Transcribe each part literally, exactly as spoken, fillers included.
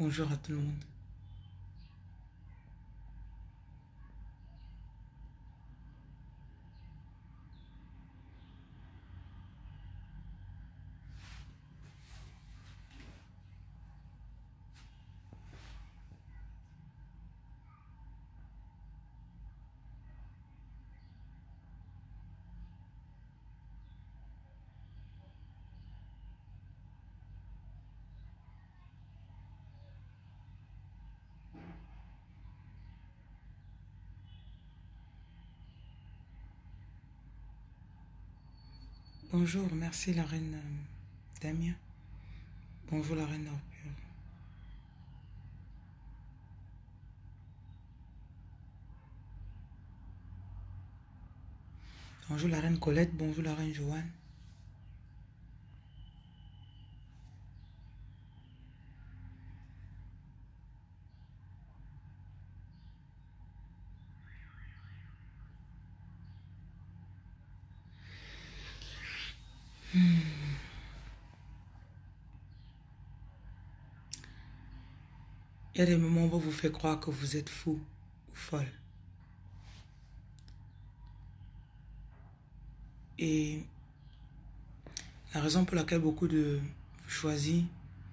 Bonjour à tout le monde. Bonjour, merci la reine euh, Damien. Bonjour la reine Arpure. Bonjour la reine Colette, bonjour la reine Joanne. Hmm. Il y a des moments où on va vous faire croire que vous êtes fou ou folle. Et la raison pour laquelle beaucoup de choisis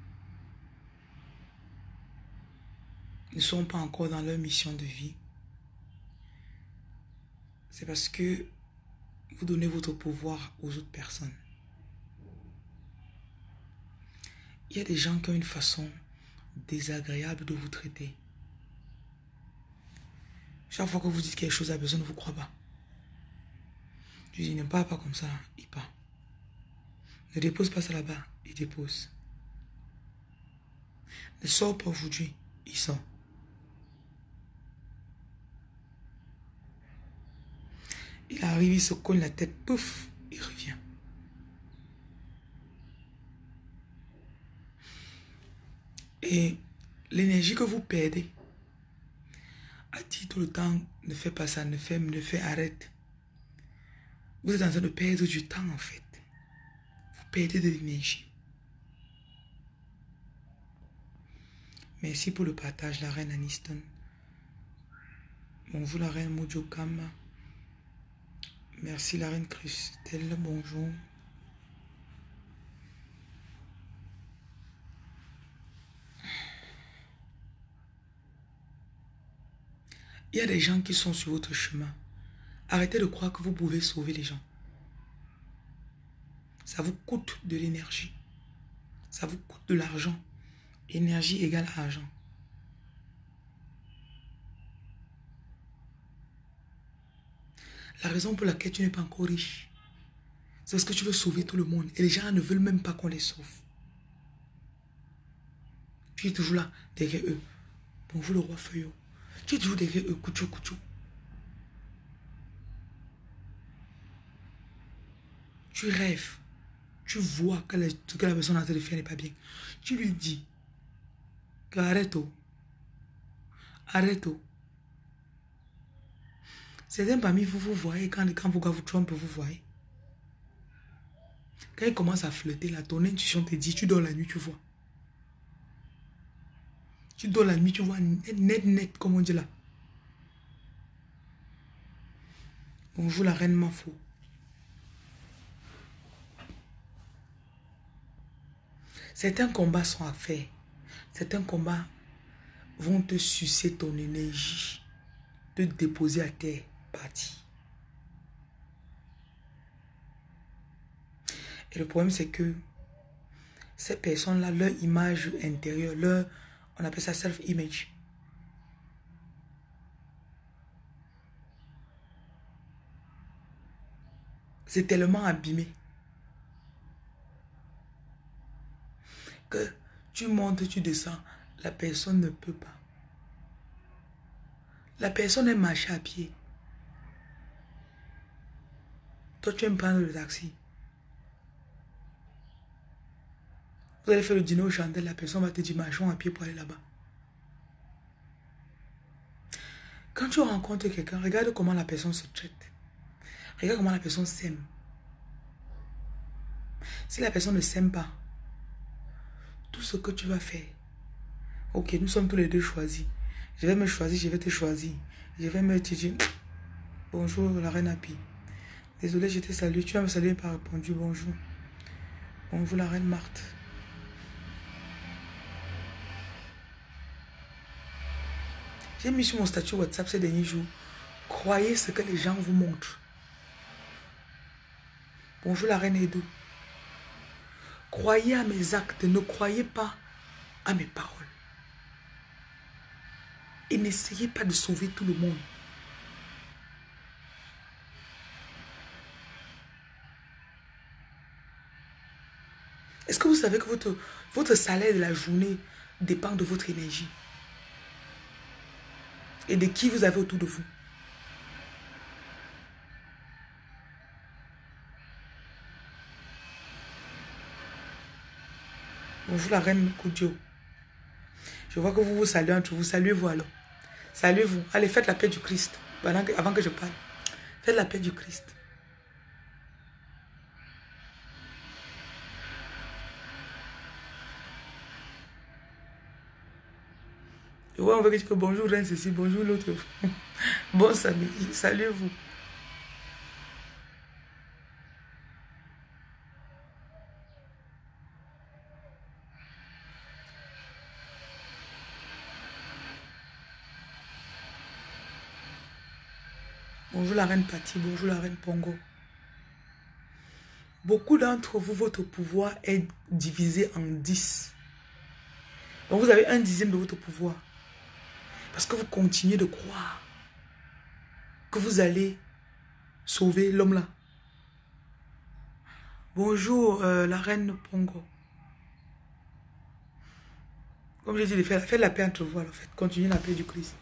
ne sont pas encore dans leur mission de vie, c'est parce que vous donnez votre pouvoir aux autres personnes. Il y a des gens qui ont une façon désagréable de vous traiter. Chaque fois que vous dites quelque chose à personne ne vous croit pas. Je dis, ne parle pas comme ça, il part. Ne dépose pas ça là-bas, il dépose. Ne sors pas aujourd'hui, il sort. Il arrive, il se cogne la tête, pouf, il revient. Et l'énergie que vous perdez, à dire tout le temps, ne fais pas ça, ne fais, ne fais, arrête. Vous êtes en train de perdre du temps en fait. Vous perdez de l'énergie. Merci pour le partage, la reine Aniston. Bonjour la reine Mojokama. Merci la reine Christelle, bonjour. Il y a des gens qui sont sur votre chemin. Arrêtez de croire que vous pouvez sauver les gens. Ça vous coûte de l'énergie. Ça vous coûte de l'argent. Énergie égale argent. La raison pour laquelle tu n'es pas encore riche, c'est parce que tu veux sauver tout le monde. Et les gens ne veulent même pas qu'on les sauve. Tu es toujours là, derrière eux. Bonjour le roi Feuillot. Tu es toujours derrière eux, couchou, couchou. Tu rêves. Tu vois que la, ce que la personne est en train de faire n'est pas bien. Tu lui dis que arrête tout. Arrête tout. Certains parmi vous, vous voyez, quand, quand vos gars vous trompent, vous voyez. Quand ils commencent à flirter, là, ton intuition te dit, tu dors la nuit, tu vois. Tu dors la nuit, tu vois, net, net, net, comme on dit là. Bonjour la reine Mafo. Certains combats sont à faire. Certains combats vont te sucer ton énergie, te déposer à terre, parti. Et le problème, c'est que ces personnes-là, leur image intérieure, leur, on appelle ça self-image. C'est tellement abîmé que tu montes, tu descends, la personne ne peut pas. La personne est marchée à pied. Toi, tu aimes prendre le taxi. Vous allez faire le dîner au chandelle, la personne va te dire marchons à pied pour aller là-bas. Quand tu rencontres quelqu'un, regarde comment la personne se traite. Regarde comment la personne s'aime. Si la personne ne s'aime pas, tout ce que tu vas faire Ok, nous sommes tous les deux choisis. Je vais me choisir, je vais te choisir. Je vais me dire, bonjour la reine Happy. Désolé, je te salue. Tu as me salué par répondu, bonjour. Bonjour la reine Marthe. J'ai mis sur mon statut WhatsApp ces derniers jours. Croyez ce que les gens vous montrent. Bonjour la reine Edo. Croyez à mes actes, ne croyez pas à mes paroles. Et n'essayez pas de sauver tout le monde. Est-ce que vous savez que votre, votre salaire de la journée dépend de votre énergie? Et de qui vous avez autour de vous? Bonjour la reine Koudio. Je vois que vous vous saluez entre vous. Saluez-vous alors. Saluez-vous. Allez, faites la paix du Christ. Avant que je parle. Faites la paix du Christ. Je vois, on veut dire que bonjour reine ceci, bonjour l'autre. Bon samedi. Saluez-vous. Bonjour la reine Patti, bonjour la reine Pongo. Beaucoup d'entre vous, votre pouvoir est divisé en dix. Donc vous avez un dixième de votre pouvoir. Parce que vous continuez de croire que vous allez sauver l'homme là. Bonjour euh, la reine Pongo. Comme je dis, faites la paix entre vous alors. Faites, continuez la paix du Christ.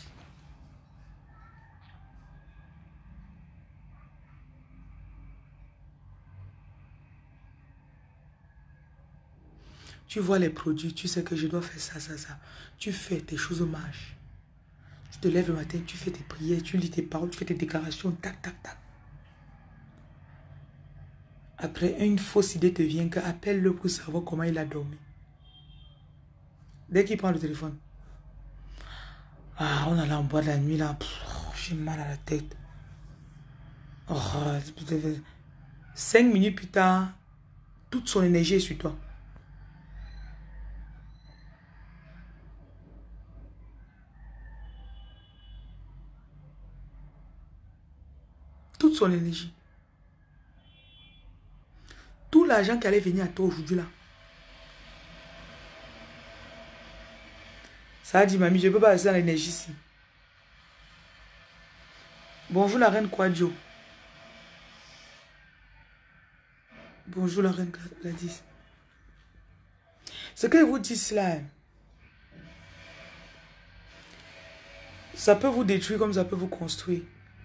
Tu vois les produits, tu sais que je dois faire ça, ça, ça. Tu fais tes choses marchent. Tu te lèves le matin, tu fais tes prières, tu lis tes paroles, tu fais tes déclarations, tac, tac, tac. Après, une fausse idée te vient que appelle-le pour savoir comment il a dormi. Dès qu'il prend le téléphone. Ah, on allait en bois de la nuit là. J'ai mal à la tête. Oh, cinq minutes plus tard, toute son énergie est sur toi. Toute son énergie. Tout l'argent qui allait venir à toi aujourd'hui là. Ça a dit, mamie, je ne peux pas rester dans l'énergie ici. Bonjour la reine Quadio. Bonjour la reine Gladys. Ce que je vous dis là, ça peut vous détruire comme ça peut vous construire.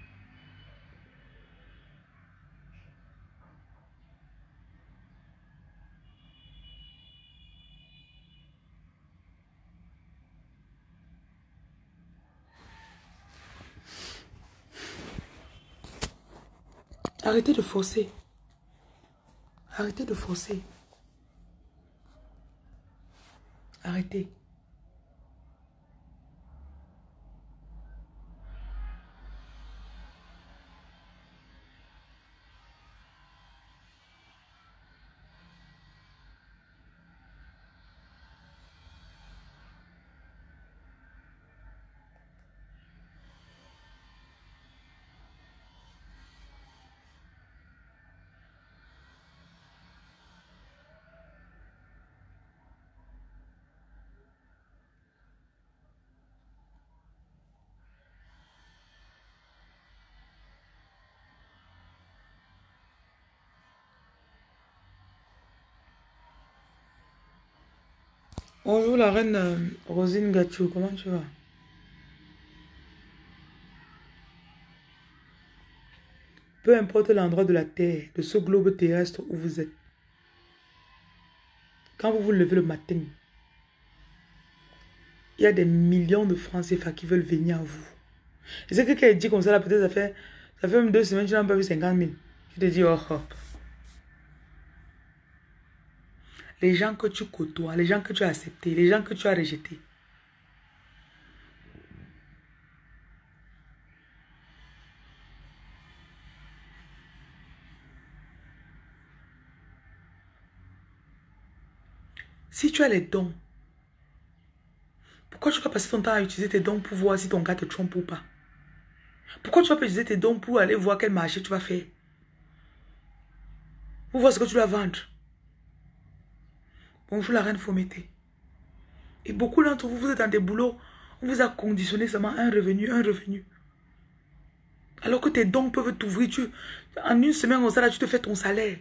Arrêtez de forcer. Arrêtez de forcer. Arrêtez. Bonjour la reine euh, Rosine Gachou, comment tu vas? Peu importe l'endroit de la terre, de ce globe terrestre où vous êtes, quand vous vous levez le matin, il y a des millions de francs C F A qui veulent venir à vous. Et c'est que quelqu'un dit comme ça, là, peut-être ça fait, ça fait même deux semaines, tu n'as pas vu cinquante mille. Tu te dis, oh, oh. Les gens que tu côtoies, les gens que tu as acceptés, les gens que tu as rejetés, Si tu as les dons, pourquoi tu vas passer ton temps à utiliser tes dons pour voir si ton gars te trompe ou pas? Pourquoi tu vas pas utiliser tes dons pour aller voir quel marché tu vas faire? Pour voir ce que tu dois vendre. Bonjour la reine Fomété. Et beaucoup d'entre vous, vous êtes dans des boulots, on vous a conditionné seulement un revenu, un revenu. Alors que tes dons peuvent t'ouvrir. Tu, en une semaine, comme ça, là, tu te fais ton salaire.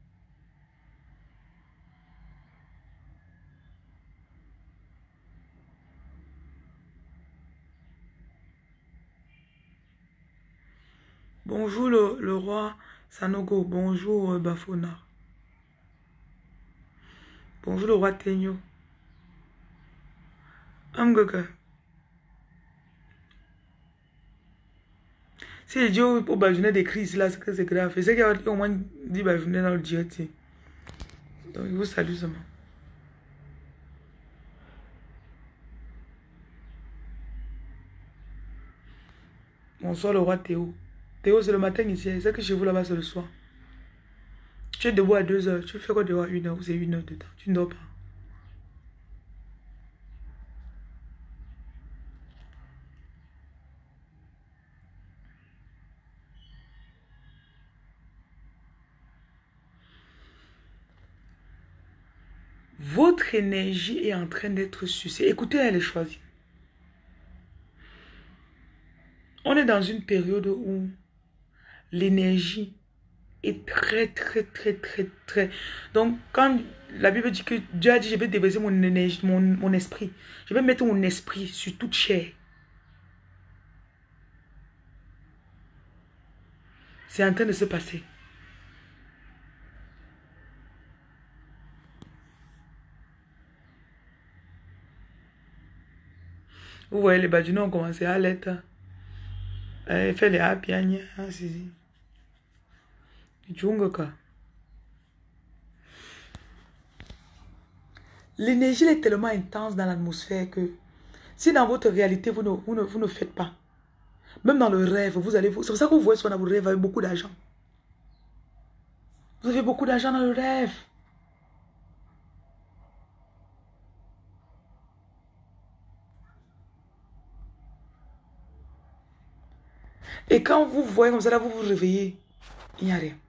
Bonjour le, le roi Sanogo. Bonjour euh, Bafona. Bonjour le roi Tegno. Amgaga. Si les dieux au bajounet des crises là, c'est que c'est grave. Et c'est qu'il y a au moins dix bajounet dans le direct. Donc il vous salue seulement. Bonsoir le roi Théo. Théo c'est le matin ici. C'est que chez vous là-bas c'est le soir. Tu es debout à deux heures. Tu fais quoi dehors à une heure ou c'est une heure de temps? Tu ne dors pas. Votre énergie est en train d'être sucée. Écoutez, elle est choisie. On est dans une période où l'énergie est très, très, très, très, très... Donc, quand la Bible dit que Dieu a dit, je vais déverser mon énergie, mon, mon esprit. Je vais mettre mon esprit sur toute chair. C'est en train de se passer. Vous voyez, les Badjounos ont commencé à l'être. Elle fait les hapiagnes. L'énergie est tellement intense dans l'atmosphère que si dans votre réalité, vous ne, vous ne, vous ne faites pas, même dans le rêve, vous allez... C'est pour ça que vous voyez souvent dans vos rêves avec beaucoup d'argent. Vous avez beaucoup d'argent dans le rêve. Et quand vous voyez comme ça, là, vous vous réveillez, il n'y a rien.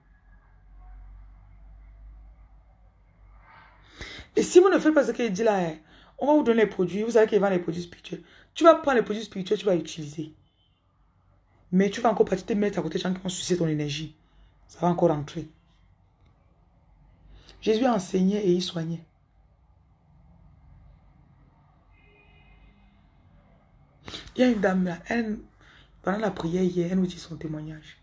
Et si vous ne faites pas ce qu'il dit là, on va vous donner les produits. Vous savez qu'il vend les produits spirituels. Tu vas prendre les produits spirituels, tu vas utiliser. Mais tu vas encore partir te mettre à côté des gens qui vont sucer ton énergie. Ça va encore rentrer. Jésus a enseigné et il soignait. Il y a une dame là, elle, pendant la prière hier, elle nous dit son témoignage.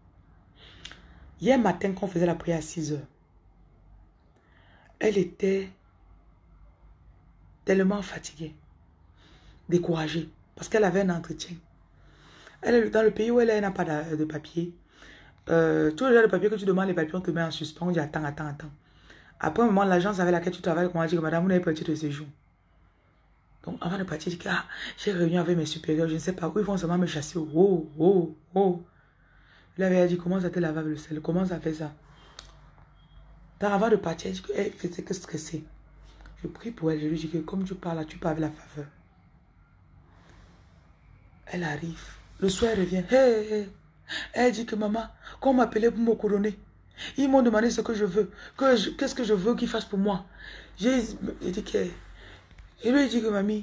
Hier matin, quand on faisait la prière à six heures, elle était tellement fatiguée, découragée, parce qu'elle avait un entretien. Elle est dans le pays où elle est, elle n'a pas de, de papier. Euh, tous les gens de papier que tu demandes, les papiers, on te met en suspens. On dit attends, attends, attends. Après un moment, l'agence avec laquelle tu travailles, on a dit que madame, vous n'avez pas de séjour. Donc avant de partir, je dis que ah, j'ai réuni avec mes supérieurs, je ne sais pas où ils vont seulement me chasser. Oh, oh, oh. Elle avait dit comment ça te laver avec le sel, comment ça fait ça. Donc avant de partir, je dis qu'elle faisait que stresser. Je prie pour elle, je lui dis que comme tu parles, tu parles avec la faveur. Elle arrive. Le soir, elle revient. Hey, hey. Elle dit que maman, quand on m'appelait pour me couronner, ils m'ont demandé ce que je veux. Qu'est-ce que je veux qu'ils fassent pour moi. J'ai dit que... Je lui ai dit que mamie,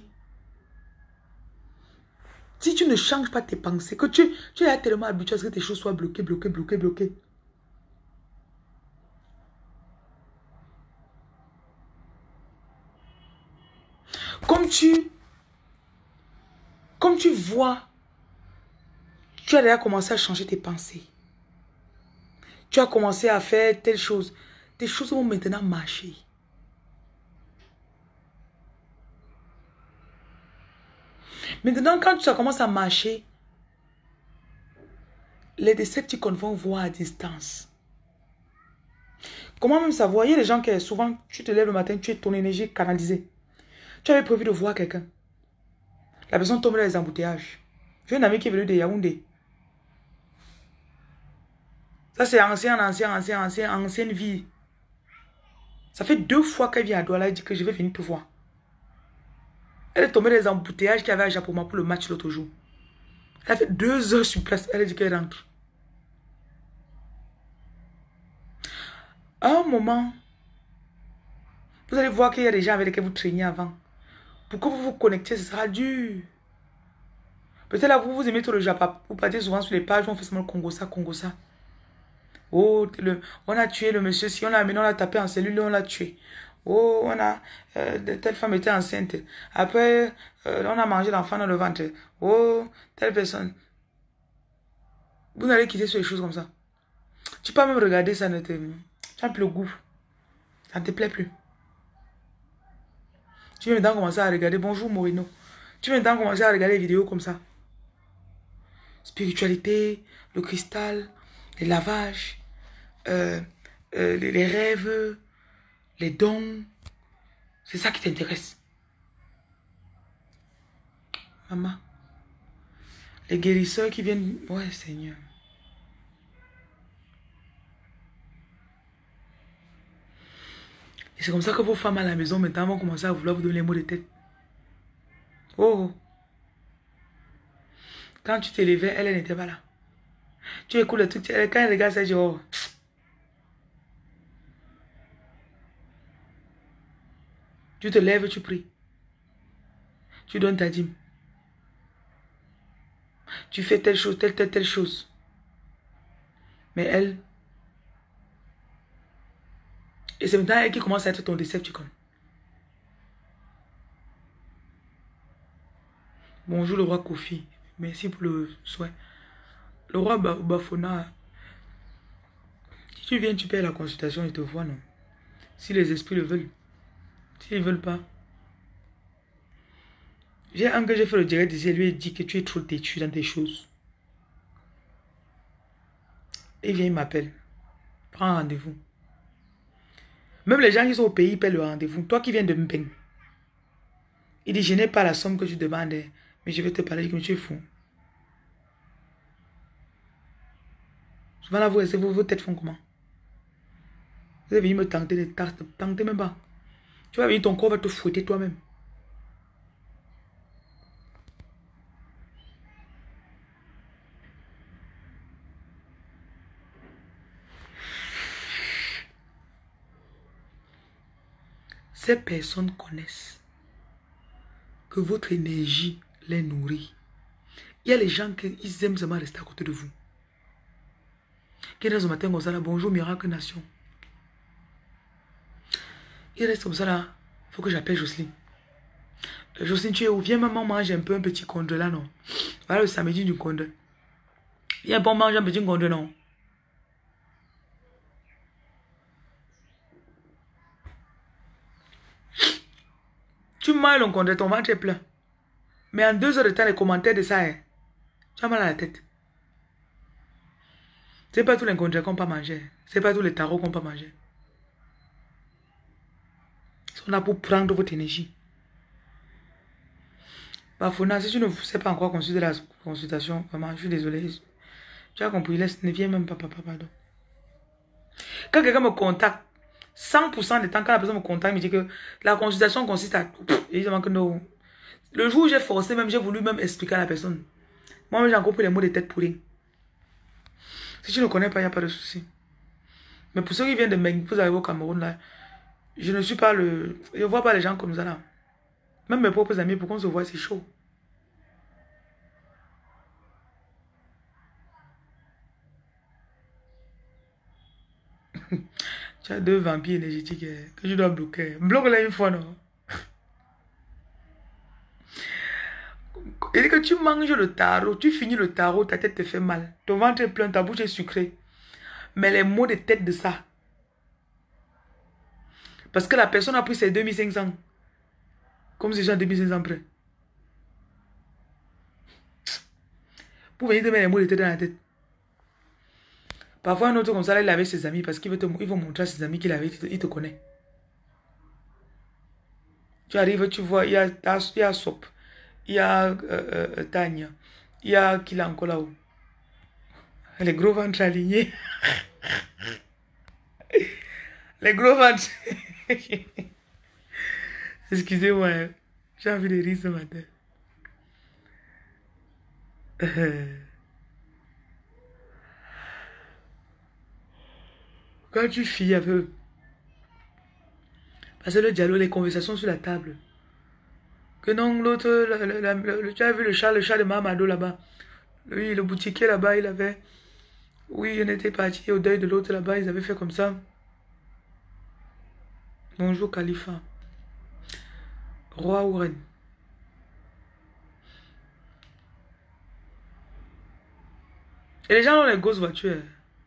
si tu ne changes pas tes pensées, que tu, tu es tellement habitué à ce que tes choses soient bloquées, bloquées, bloquées, bloquées. Comme tu... Comme tu vois, tu as déjà commencé à changer tes pensées. Tu as commencé à faire telle chose. Tes choses vont maintenant marcher. Maintenant, quand ça commence à marcher, les Decepticons vont voir à distance. Comment même savoir? Il y a des gens qui, souvent, tu te lèves le matin, tu es ton énergie canalisée. Tu avais prévu de voir quelqu'un. La personne tombe dans les embouteillages. J'ai un ami qui est venu de Yaoundé. Ça, c'est ancien, ancien, ancien, ancien, ancienne vie. Ça fait deux fois qu'elle vient à Douala, elle dit que je vais venir te voir. Elle est tombée dans les embouteillages qu'il y avait à Japoma pour le match l'autre jour. Elle a fait deux heures sur place, elle a dit qu'elle rentre. À un moment, vous allez voir qu'il y a des gens avec lesquels vous traîniez avant. Pour que vous vous connectiez, ce sera dur. Peut-être là, vous, vous aimez tout le Japon. Vous partez souvent sur les pages où on fait seulement le Congo ça, Congo ça. Oh, le, on a tué le monsieur. Si on l'a amené, on l'a tapé en cellule, on l'a tué. Oh, on a... Euh, telle femme était enceinte. Après, euh, on a mangé l'enfant dans le ventre. Oh, telle personne. Vous n'allez quitter sur les choses comme ça. Tu peux même regarder ça, ne te... tu n'as plus le goût. Ça ne te plaît plus. Tu viens maintenant commencer à regarder. Bonjour Morino. Tu viens maintenant commencer à regarder les vidéos comme ça. Spiritualité, le cristal, les lavages, euh, euh, les, les rêves, les dons. C'est ça qui t'intéresse. Maman. Les guérisseurs qui viennent... Ouais, Seigneur. Et c'est comme ça que vos femmes à la maison maintenant vont commencer à vouloir vous donner les mots de tête. Oh. Quand tu t'élevais, elle, elle n'était pas là. Tu écoutes le truc, quand elle regarde ça, elle dit oh. Tu te lèves, tu pries. Tu donnes ta dîme. Tu fais telle chose, telle, telle, telle chose. Mais elle... Et c'est maintenant elle qui commence à être ton Decepticon. Bonjour le roi Kofi. Merci pour le soin. Le roi Bafona. Si tu viens, tu payes la consultation, il te voit, non? Si les esprits le veulent. S'ils ne veulent pas. J'ai un que j'ai fait le direct ici, lui dit que tu es trop têtu dans tes choses. Il vient, il m'appelle. Prends un rendez-vous. Même les gens qui sont au pays paient le rendez-vous. Toi qui viens de Mbeng. Il dit, je n'ai pas la somme que tu demandes, mais je vais te parler comme tu es fou. Souvent là, vous, vos, vos têtes font comment? Vous allez venir me tenter, ne tenter même pas. Tu vas venir, ton corps va te fouetter toi-même. Ces personnes connaissent que votre énergie les nourrit. Il y a les gens qui aiment seulement rester à côté de vous. Qui restent ce matin comme ça là, bonjour Miracle Nation. Il reste comme ça là, il faut que j'appelle Jocelyne. Euh, Jocelyne, tu es où? Viens maman manger un peu un petit conde là, non? Voilà le samedi du conde. Viens pas manger un petit conde, non? Tu manges le conde, ton ventre est plein. Mais en deux heures de temps, les commentaires de ça, hein, tu as mal à la tête. C'est pas tous les condes qu'on peut manger. C'est pas tous les tarots qu'on peut manger. On a pour prendre votre énergie. Bafona, si tu ne sais pas encore consulter la consultation, vraiment, je suis désolé. Tu as compris, laisse, ne viens même pas, papa, pardon. Quand quelqu'un me contacte, cent pour cent du temps, quand la personne me contacte, il me dit que la consultation consiste à... Évidemment que non. Le jour où j'ai forcé, même j'ai voulu même expliquer à la personne. Moi, j'ai encore pris les mots de tête pour rien. Si tu ne connais pas, il n'y a pas de souci. Mais pour ceux qui viennent de Meng, vous arrivez au Cameroun, là, je ne suis pas le... Je ne vois pas les gens comme ça, là. Même mes propres amis, pour qu'on se voit, c'est chaud. Tu as deux vampires énergétiques eh, que je dois bloquer. Bloque-les une fois, non? Et que tu manges le tarot, tu finis le tarot, ta tête te fait mal. Ton ventre est plein, ta bouche est sucrée. Mais les mots de tête de ça. Parce que la personne a pris ses deux mille cinq cents. Comme si j'ai deux mille cinq cents près. Pour venir te mettre les mots de tête dans la tête. Parfois, un autre comme ça, là, il avait ses amis parce qu'il veut te il veut montrer à ses amis qu'il avait, il te, il te connaît. Tu arrives, tu vois, il y a, il y a Sop, il y a euh, euh, Tania, il y a qui là encore là-haut. Les gros ventres alignés. Les gros ventres. Excusez-moi, hein. J'ai envie de rire ce matin. Quand tu files un peu, parce que le dialogue, les conversations sur la table. Que non, l'autre, le- le- le- le- tu as vu le chat, le chat de Mamadou là-bas. Oui, le boutiquier là-bas, il avait... Oui, on était parti au deuil de l'autre là-bas, ils avaient fait comme ça. Bonjour Khalifa. Roi ou reine? Et les gens ont les grosses voitures.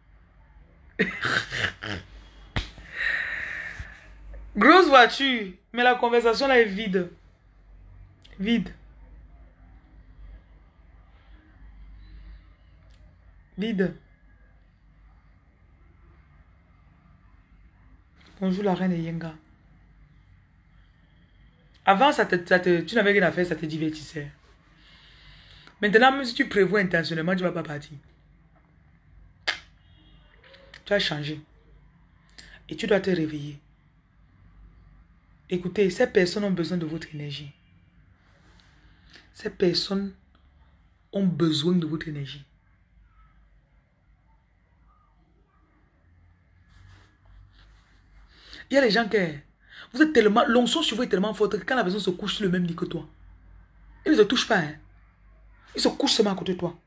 Grosse voiture, mais la conversation là est vide. Vide. Vide. Bonjour la reine de Yenga. Avant, ça te, ça te- tu n'avais rien à faire, ça te divertissait. Maintenant, même si tu prévois intentionnellement, tu ne vas pas partir. Tu as changé. Et tu dois te réveiller. Écoutez, ces personnes ont besoin de votre énergie. Ces personnes ont besoin de votre énergie. Il y a des gens qui... Vous êtes tellement... L'onction sur vous est tellement forte que quand la personne se couche sur le même lit que toi, il ne se touche pas. Hein. Il se couche seulement à côté de toi.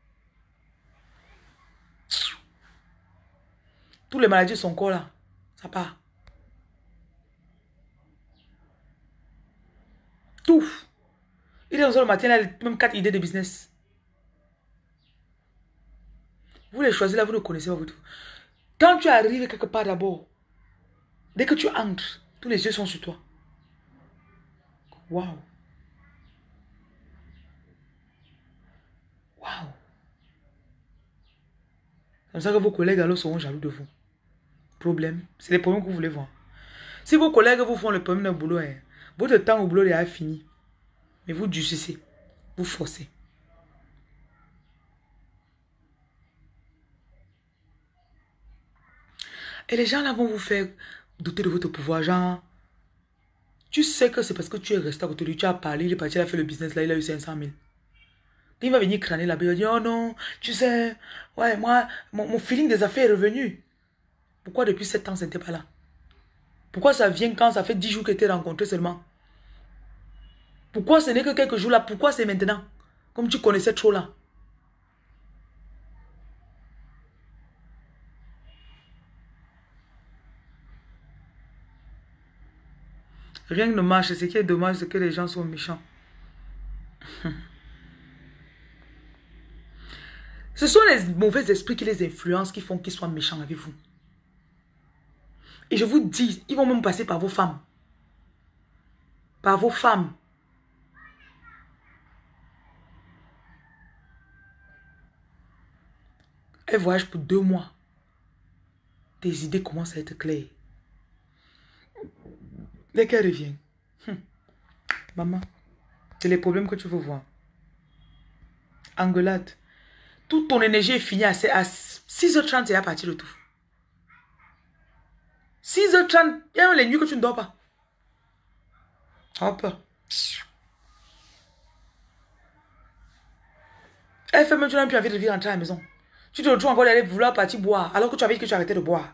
Toutes les maladies de son corps là, ça part. Tout. Il est dans le matin, il a même quatre idées de business. Vous les choisissez là, vous ne connaissez pas votre... Quand tu arrives quelque part d'abord, dès que tu entres, tous les yeux sont sur toi. Waouh. Waouh. C'est comme ça que vos collègues alors seront jaloux de vous. Problème. C'est les problèmes que vous voulez voir. Si vos collègues vous font le problème d'un boulot, hein, votre temps au boulot est fini. Mais vous durcissez. Vous forcez. Et les gens là vont vous faire douter de votre pouvoir. Genre, tu sais que c'est parce que tu es resté à côté de lui, tu as parlé, il est parti, il a fait le business là, il a eu cinq cent mille. Il va venir crâner là-bas, il va dire, oh non, tu sais, ouais, moi, mon, mon feeling des affaires est revenu. Pourquoi depuis sept ans, ce n'était pas là? Pourquoi ça vient quand ça fait dix jours que tu es rencontré seulement? Pourquoi ce n'est que quelques jours là? Pourquoi c'est maintenant? Comme tu connaissais trop là. Rien ne marche. Ce qui est dommage, c'est que les gens sont méchants. Ce sont les mauvais esprits qui les influencent, qui font qu'ils soient méchants avec vous. Et je vous dis, ils vont même passer par vos femmes. Par vos femmes. Elle voyage pour deux mois. Tes idées commencent à être claires. Dès qu'elle revient, hum, maman, c'est les problèmes que tu veux voir. Engueulade. Toute ton énergie est finie à six heures trente, c'est à partir de tout. six heures trente, il y a les nuits que tu ne dors pas. Hop. Elle fait même, tu n'as plus envie de vivre rentrer à la maison. Tu te retrouves encore d'aller vouloir partir boire, alors que tu avais dit que tu arrêtais de boire.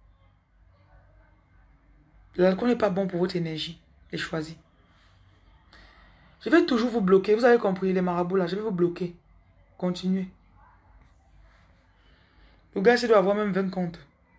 L'alcool n'est pas bon pour votre énergie. J'ai choisi. Je vais toujours vous bloquer. Vous avez compris, les marabouts là, je vais vous bloquer. Continuez. Le gars, il doit avoir même vingt comptes.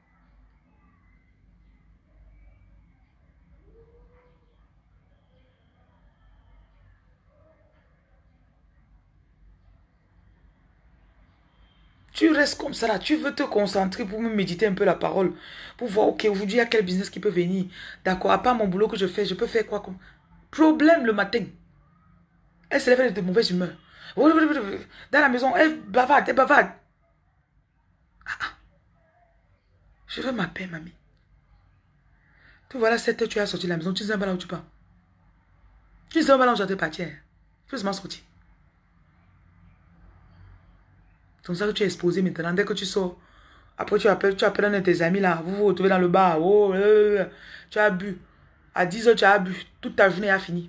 Tu restes comme ça là, tu veux te concentrer pour me méditer un peu la parole. Pour voir, ok, aujourd'hui, il y a quel business qui peut venir. D'accord, à part mon boulot que je fais, je peux faire quoi comme... Problème le matin. Elle se lève de mauvaise humeur. Dans la maison, elle bavarde, elle bavarde. Ah, ah. Je veux ma paix, mamie. Tu vois là, sept heures, tu as sorti de la maison, tu ne sais pas là où tu pars. Tu ne sais pas là où tu es parti. Tu veux seulement sortir. C'est comme ça que tu es exposé maintenant. Dès que tu sors, Après, tu appelles, tu appelles un de tes amis là. Vous vous retrouvez dans le bar. Oh, euh, euh, tu as bu. À dix heures, tu as bu. Toute ta journée a fini.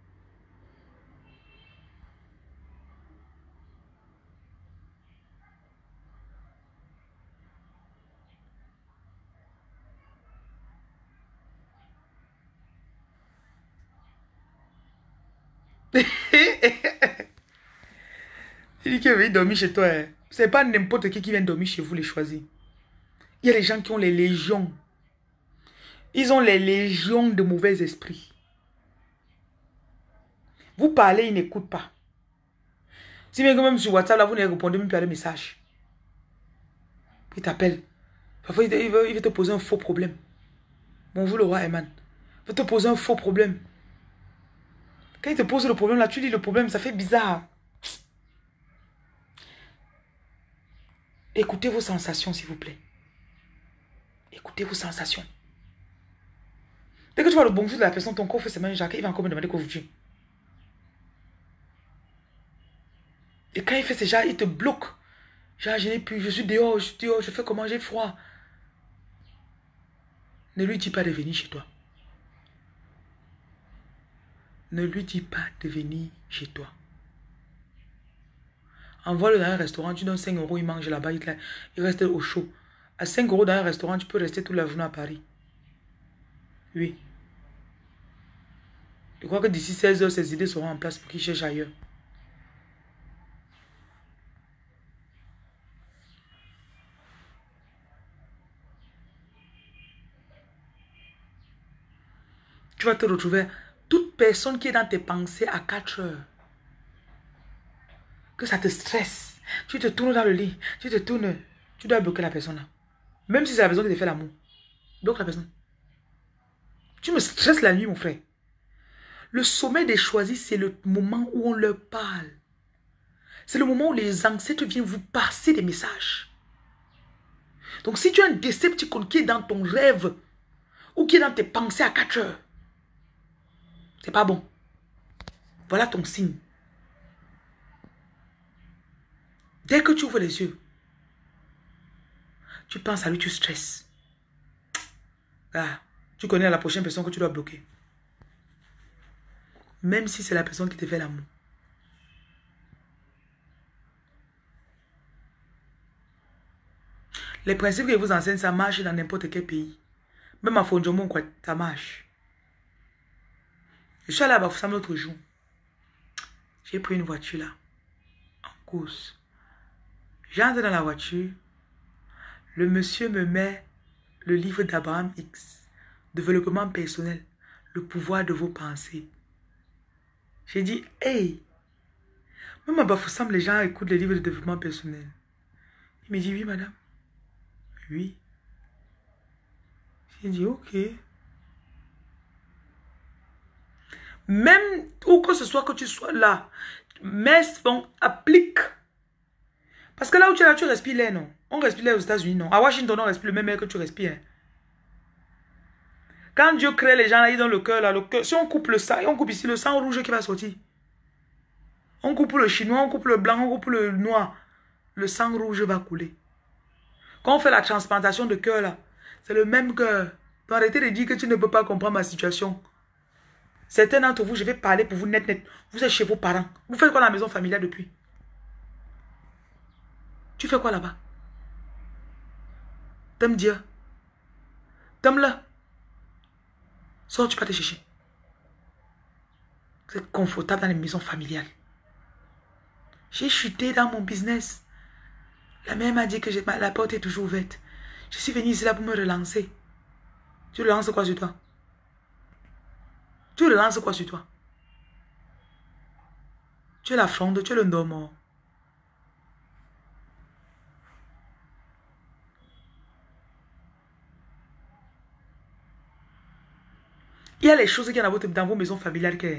Il dit qu'il veut dormir chez toi. Hein. C'est pas n'importe qui qui vient dormir chez vous, les choisis. Il y a des gens qui ont les légions. Ils ont les légions de mauvais esprits. Vous parlez, ils n'écoutent pas. Si bien que même sur WhatsApp, là, vous ne répondez même plus à des messages. Il t'appelle. Parfois, il, il, il veut te poser un faux problème. Bonjour le roi Eman. Il veut te poser un faux problème. Quand il te pose le problème, là, tu dis le problème, ça fait bizarre. Écoutez vos sensations, s'il vous plaît. Écoutez vos sensations. Dès que tu vois le bonjour de la personne, ton corps fait seulement Jacques, il va encore me demander quoi vous dites. Et quand il fait ce genre, il te bloque. Genre, je n'ai plus, je suis dehors, je suis dehors, je fais comment, j'ai froid. Ne lui dis pas de venir chez toi. Ne lui dis pas de venir chez toi. Envoie-le dans un restaurant, tu donnes cinq euros, il mange là-bas, il, il reste au chaud. À cinq euros dans un restaurant, tu peux rester toute la journée à Paris. Oui. Je crois que d'ici seize heures, ces idées seront en place pour qu'il cherche ailleurs. Tu vas te retrouver, toute personne qui est dans tes pensées à quatre heures, que ça te stresse, tu te tournes dans le lit, tu te tournes, tu dois bloquer la personne là. Même si c'est la personne qui te fait l'amour, bloque la personne. Tu me stresses la nuit, mon frère. Le sommet des choisis, c'est le moment où on leur parle. C'est le moment où les ancêtres viennent vous passer des messages. Donc si tu as un Decepticon qui est dans ton rêve, ou qui est dans tes pensées à quatre heures, c'est pas bon. Voilà ton signe. Dès que tu ouvres les yeux, tu penses à lui, tu stresses. Ah, tu connais la prochaine personne que tu dois bloquer. Même si c'est la personne qui te fait l'amour. Les principes que je vous enseigne, ça marche dans n'importe quel pays. Même à Fondjomon, quoi, ça marche. Je suis allé à Bafoussam l'autre jour. J'ai pris une voiture là, en course. J'entre dans la voiture. Le monsieur me met le livre d'Abraham X. Développement personnel. Le pouvoir de vos pensées. J'ai dit, hey, même à Bafoussam, les gens écoutent les livres de développement personnel. Il me dit, oui, madame. Oui. J'ai dit, ok. Même où que ce soit que tu sois là, mais bon, applique. Parce que là où tu es là, tu respires l'air, non? On respire l'air aux États-Unis, non? À Washington, on respire le même air que tu respires. Quand Dieu crée les gens là, ils donnent le cœur là, le cœur. Si on coupe le sang, on coupe ici le sang rouge qui va sortir. On coupe le chinois, on coupe le blanc, on coupe le noir. Le sang rouge va couler. Quand on fait la transplantation de cœur là, c'est le même cœur. Donc arrêtez de dire que tu ne peux pas comprendre ma situation. Certains d'entre vous, je vais parler pour vous net net. Vous êtes chez vos parents. Vous faites quoi dans la maison familiale depuis? Tu fais quoi là-bas? T'aimes Dieu? T'aimes là? Sors, tu peux te chercher. C'est confortable dans les maisons familiales. J'ai chuté dans mon business. La mère m'a dit que la porte est toujours ouverte. Je suis venu ici là pour me relancer. Tu relances quoi sur toi? Tu relances quoi sur toi? Tu es la fronde, tu es le dormant. Il y a les choses qui sont dans, votre, dans vos maisons familiales. Que...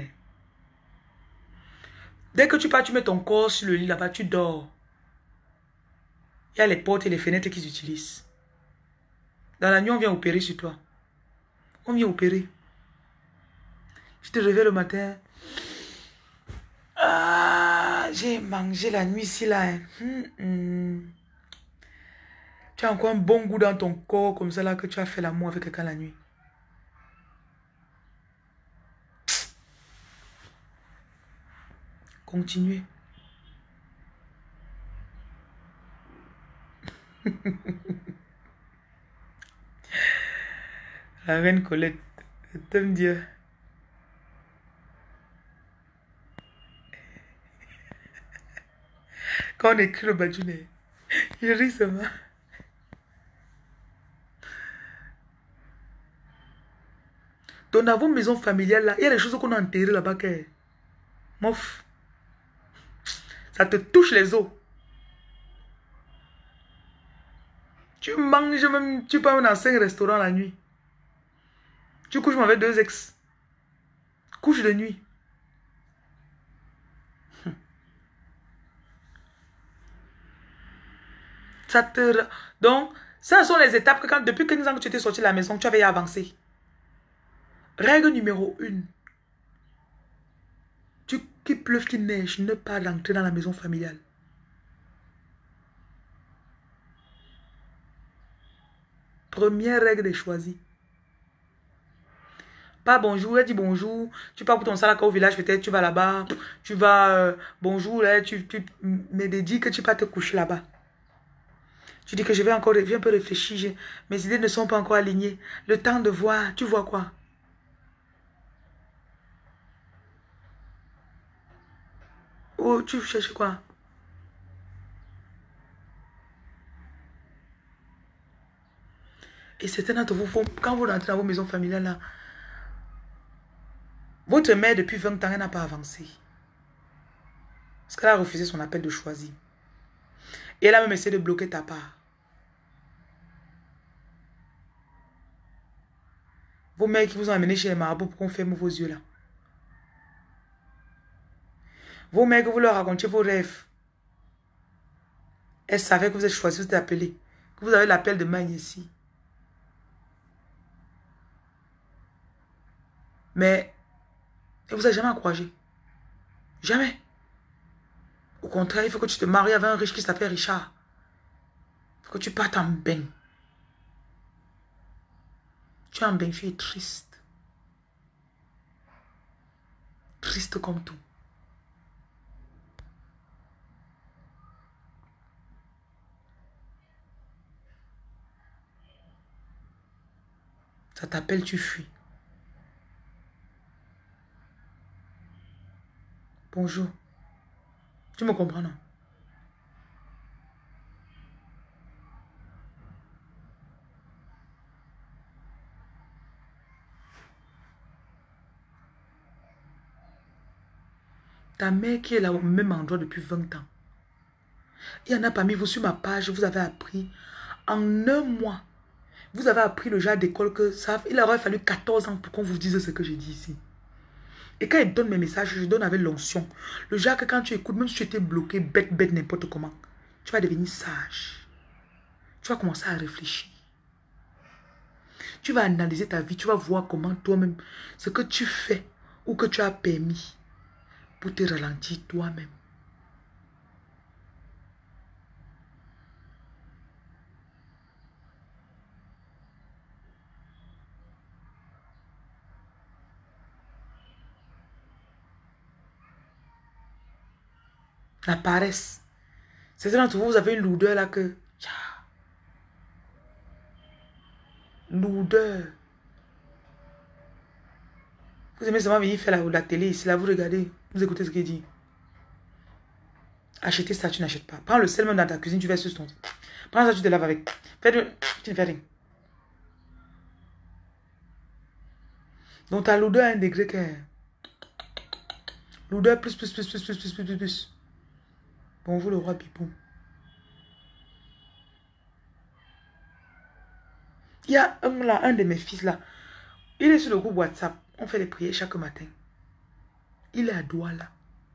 Dès que tu pars, tu mets ton corps sur le lit là-bas, tu dors. Il y a les portes et les fenêtres qu'ils utilisent. Dans la nuit, on vient opérer sur toi. On vient opérer. Je te réveille le matin. Ah, j'ai mangé la nuit ici là. Hein. Hum, hum. Tu as encore un bon goût dans ton corps comme ça là que tu as fait l'amour avec quelqu'un la nuit. Continuez. La reine Colette, je t'aime Dieu. Quand on écrit le badjounet, je ris seulement. Donc dans vos maisons familiales là, il y a des choses qu'on a enterrées là-bas que... Mof. Ça te touche les os. Tu manges même, tu pars dans cinq restaurants la nuit. Tu couches avec deux ex. Couche de nuit. Ça te... Donc, ça sont les étapes que quand, depuis quinze ans que tu étais sorti de la maison, tu avais avancé. Règle numéro une. Tu, qu'il pleuve, qu'il neige, ne pas entrer dans la maison familiale. Première règle des choisis. Pas bonjour, elle dit bonjour. Tu pars pour ton salaka au village, peut-être tu vas là-bas. Tu vas, euh, bonjour, là, tu, tu me dis que tu vas te coucher là-bas. Tu dis que je vais encore, viens un peu réfléchir. Mes idées ne sont pas encore alignées. Le temps de voir, tu vois quoi? Oh, tu cherches quoi? Et certains d'entre vous, quand vous rentrez dans vos maisons familiales, là, votre mère, depuis vingt ans, elle n'a pas avancé. Parce qu'elle a refusé son appel de choisir. Et elle a même essayé de bloquer ta part. Vos mères qui vous ont amené chez les marabouts pour qu'on ferme vos yeux là. Vos mères que vous leur racontiez vos rêves. Elles savaient que vous êtes choisi, vous êtes appelé. Que vous avez l'appel de Magne ici. Mais, elle vous a jamais encouragé. Jamais. Au contraire, il faut que tu te maries avec un riche qui s'appelle Richard. Il faut que tu partes en bain. Tu es en bain, tu es triste. Triste comme tout. Ça t'appelle, tu fuis. Bonjour. Tu me comprends, non? Ta mère qui est là au même endroit depuis vingt ans. Il y en a parmi vous sur ma page, vous avez appris en un mois. Vous avez appris le genre d'école que ça... Il aurait fallu quatorze ans pour qu'on vous dise ce que j'ai dit ici. Et quand il donne mes messages, je donne avec l'onction. Le genre que quand tu écoutes, même si tu étais bloqué, bête, bête, n'importe comment, tu vas devenir sage. Tu vas commencer à réfléchir. Tu vas analyser ta vie, tu vas voir comment toi-même, ce que tu fais ou que tu as permis pour te ralentir toi-même. La paresse. C'est d'entre vous, vous avez une lourdeur là que... Lourdeur. Vous aimez seulement venir faire la, la télé ici, là, vous regardez, vous écoutez ce qu'il dit. Acheter ça, tu n'achètes pas. Prends le sel même dans ta cuisine, tu verses sur ton... Prends ça, tu te laves avec. Fais de... Tu ne fais rien. Donc ta lourdeur a un degré que... Lourdeur plus, plus, plus, plus, plus, plus, plus, plus, plus. Bonjour le roi Pipou. Il y a un là, un de mes fils là. Il est sur le groupe WhatsApp. On fait les prières chaque matin. Il est à Douala.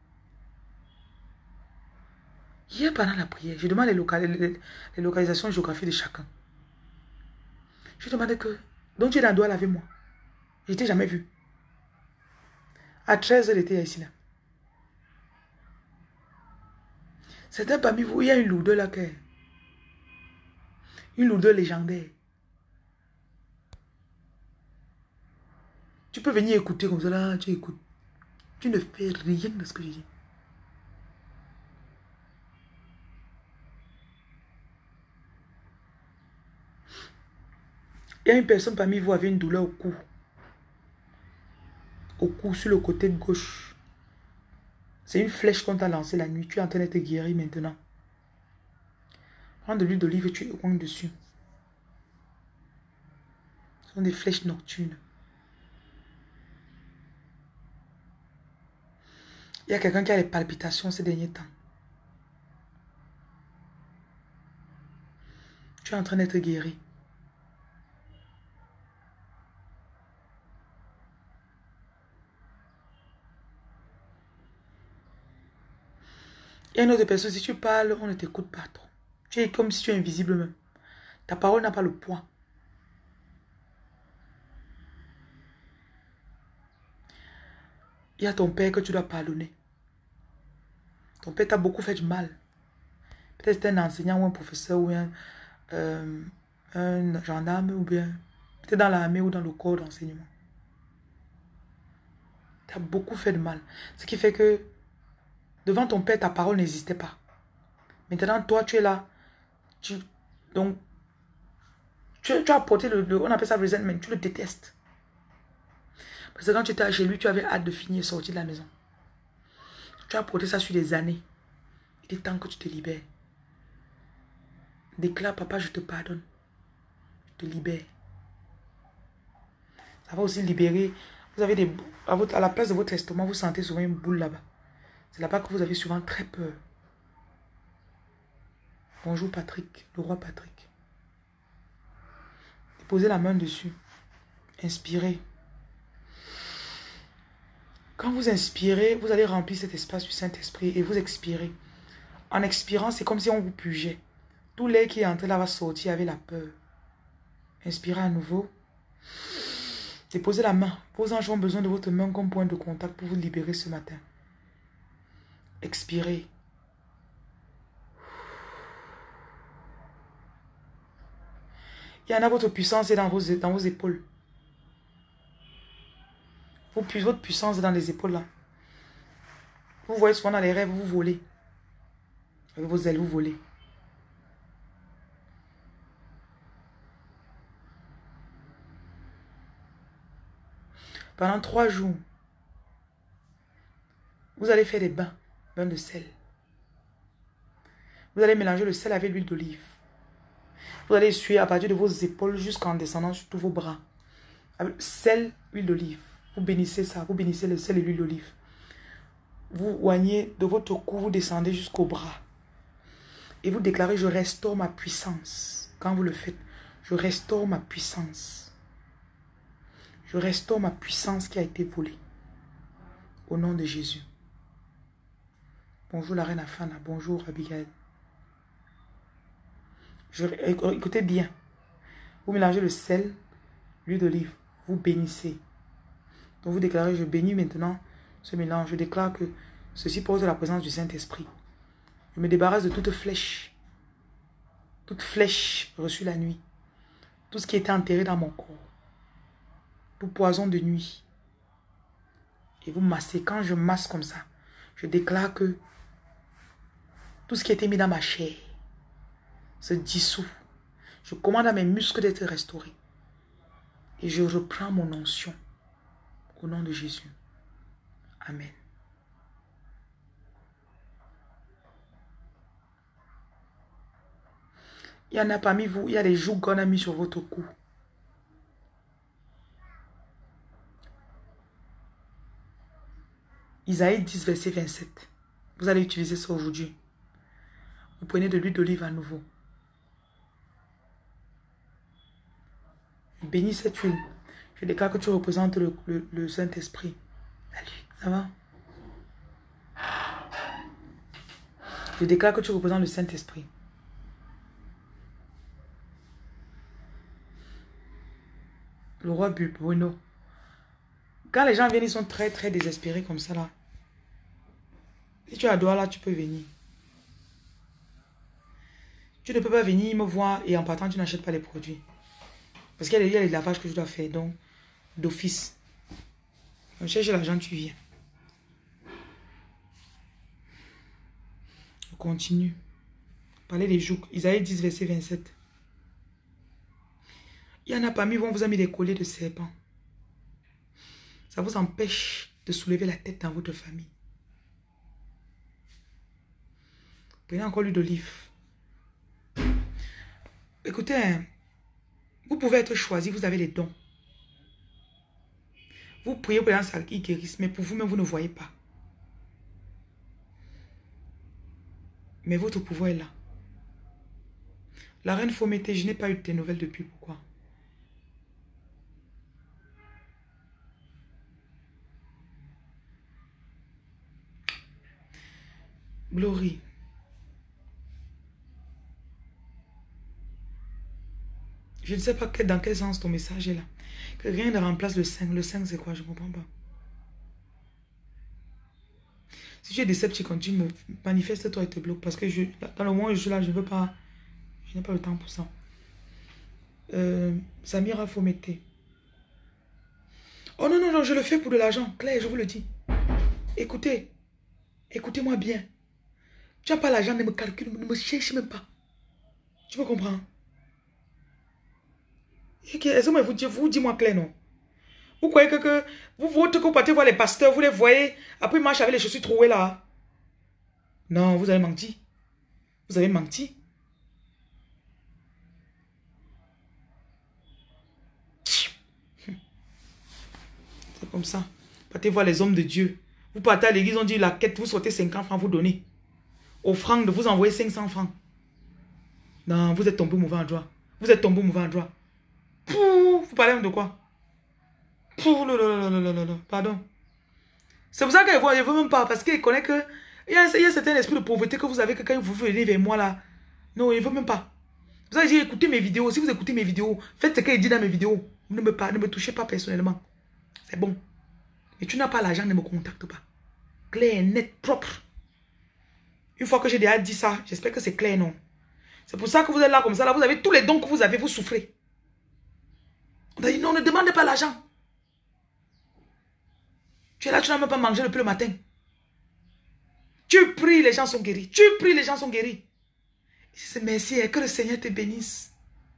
Hier pendant la prière, je demande les, local, les, les localisations géographiques de chacun. Je demandais que... Donc tu es dans Douala avec moi. Je ne t'ai jamais vu. À treize heures, il était ici là. Certains parmi vous, il y a une lourdeur là que... Une lourdeur légendaire. Tu peux venir écouter comme ça, là, tu écoutes. Tu ne fais rien de ce que je dis. Il y a une personne parmi vous qui avait une douleur au cou. Au cou, sur le côté gauche. C'est une flèche qu'on t'a lancée la nuit. Tu es en train d'être guéri maintenant. Prends de l'huile d'olive et tu écoutes dessus. Ce sont des flèches nocturnes. Il y a quelqu'un qui a des palpitations ces derniers temps. Tu es en train d'être guéri. Il y a une autre personne, si tu parles, on ne t'écoute pas trop. Tu es comme si tu es invisible même. Ta parole n'a pas le poids. Il y a ton père que tu dois pardonner. Ton père t'a beaucoup fait du mal. Peut-être c'est un enseignant ou un professeur ou un, euh, un gendarme ou bien peut-être dans l'armée ou dans le corps d'enseignement. Tu as beaucoup fait de mal. Ce qui fait que devant ton père, ta parole n'existait pas. Maintenant, toi, tu es là. Tu, donc, tu, tu as apporté le, le, on appelle ça resentment, tu le détestes. Parce que quand tu étais chez lui, tu avais hâte de finir et sortir de la maison. Tu as apporté ça sur des années. Il est temps que tu te libères. Déclare, papa, je te pardonne. Je te libère. Ça va aussi libérer. Vous avez des... À, votre, à la place de votre estomac, vous sentez souvent une boule là-bas. C'est là-bas que vous avez souvent très peur. Bonjour Patrick, le roi Patrick. Posez la main dessus. Inspirez. Quand vous inspirez, vous allez remplir cet espace du Saint-Esprit et vous expirez. En expirant, c'est comme si on vous pugeait. Tout l'air qui est entré là va sortir avec la peur. Inspirez à nouveau. Déposez la main. Vos anges ont besoin de votre main comme point de contact pour vous libérer ce matin. Expirez. Il y en a, votre puissance est dans vos, dans vos épaules. Votre puissance est dans les épaules là. Vous voyez souvent dans les rêves, vous volez. Avec vos ailes, vous volez. Pendant trois jours, vous allez faire des bains, bains de sel. Vous allez mélanger le sel avec l'huile d'olive. Vous allez essuyer à partir de vos épaules jusqu'en descendant sur tous vos bras. Avec sel, huile d'olive. Vous bénissez ça, vous bénissez le sel et l'huile d'olive. Vous oignez de votre cou, vous descendez jusqu'au bras. Et vous déclarez, je restaure ma puissance. Quand vous le faites, je restaure ma puissance. Je restaure ma puissance qui a été volée. Au nom de Jésus. Bonjour la reine Afana. Bonjour Abigail. Je, écoutez bien. Vous mélangez le sel, l'huile d'olive. Vous bénissez. Donc vous déclarez, je bénis maintenant ce mélange. Je déclare que ceci pose la présence du Saint-Esprit. Je me débarrasse de toute flèche. Toute flèche reçue la nuit. Tout ce qui était enterré dans mon corps. Tout poison de nuit. Et vous massez. Quand je masse comme ça, je déclare que tout ce qui a été mis dans ma chair se dissout. Je commande à mes muscles d'être restaurés. Et je reprends mon onction. Au nom de Jésus. Amen. Il y en a parmi vous, il y a des jougs qu'on a mis sur votre cou. Isaïe dix, verset vingt-sept. Vous allez utiliser ça aujourd'hui. Vous prenez de l'huile d'olive à nouveau. Bénis cette huile. Je déclare que tu représentes le, le, le Saint-Esprit. Salut, ça va? Je déclare que tu représentes le Saint-Esprit. Le roi Bruno. Quand les gens viennent, ils sont très très désespérés comme ça là. Si tu adores là, tu peux venir. Tu ne peux pas venir me voir et en partant, tu n'achètes pas les produits. Parce qu'il y, y a les lavages que je dois faire, donc d'office. On cherche l'argent, tu viens. On continue. Parler des jougs. Isaïe dix, verset vingt-sept. Il y en a parmi vous, on vous a mis des colliers de serpents. Ça vous empêche de soulever la tête dans votre famille. Prenez encore l'huile d'olive. Écoutez, hein, vous pouvez être choisi, vous avez les dons. Vous priez pour les gens qui guérissent, mais pour vous-même, vous ne voyez pas. Mais votre pouvoir est là. La reine Fomété, je n'ai pas eu de tes nouvelles depuis. Pourquoi? Glory. Je ne sais pas que, dans quel sens ton message est là. Que rien ne remplace le cinq. Le cinq, c'est quoi? Je ne comprends pas. Si tu es déceptif, tu me manifeste-toi et te bloque. Parce que je, dans le moment où je suis là, je ne veux pas. Je n'ai pas le temps pour ça. Euh, Samira Fomété. Oh non, non, non, je le fais pour de l'argent. Claire, je vous le dis. Écoutez. Écoutez-moi bien. Tu n'as pas l'argent, ne me calcule, ne me cherche même pas. Tu me comprends? Est-ce que vous dites, vous dis-moi clair, non? Vous croyez que, que vous, vous, que vous partez voir les pasteurs, vous les voyez, après ils marchent avec les chaussures trouées là. Non, vous avez menti. Vous avez menti. C'est comme ça. Partez voir les hommes de Dieu. Vous partez à l'église, on dit la quête, vous sortez cinquante francs, vous donnez. Offrande, vous envoyez cinq cents francs. Non, vous êtes tombé au mauvais endroit. Vous êtes tombé au mauvais endroit. Pouh, vous parlez de quoi? Pouh, lalalala, pardon. C'est pour ça qu'il ne veut même pas, parce qu'il connaît que il y, a, il y a un certain esprit de pauvreté que vous avez, que quand vous venez vers moi là, non, il ne veut même pas. Vous avez dit, écoutez mes vidéos. Si vous écoutez mes vidéos, faites ce qu'il dit dans mes vidéos. Ne me, pas, ne me touchez pas personnellement. C'est bon. Mais tu n'as pas l'argent, ne me contacte pas. Clair, net, propre. Une fois que j'ai déjà dit ça, j'espère que c'est clair, non? C'est pour ça que vous êtes là comme ça. Là, vous avez tous les dons que vous avez, vous souffrez. On a dit, non, ne demandez pas l'argent. Tu es là, tu n'as même pas mangé depuis le matin. Tu pries, les gens sont guéris. Tu pries, les gens sont guéris. Je dis, merci, que le Seigneur te bénisse.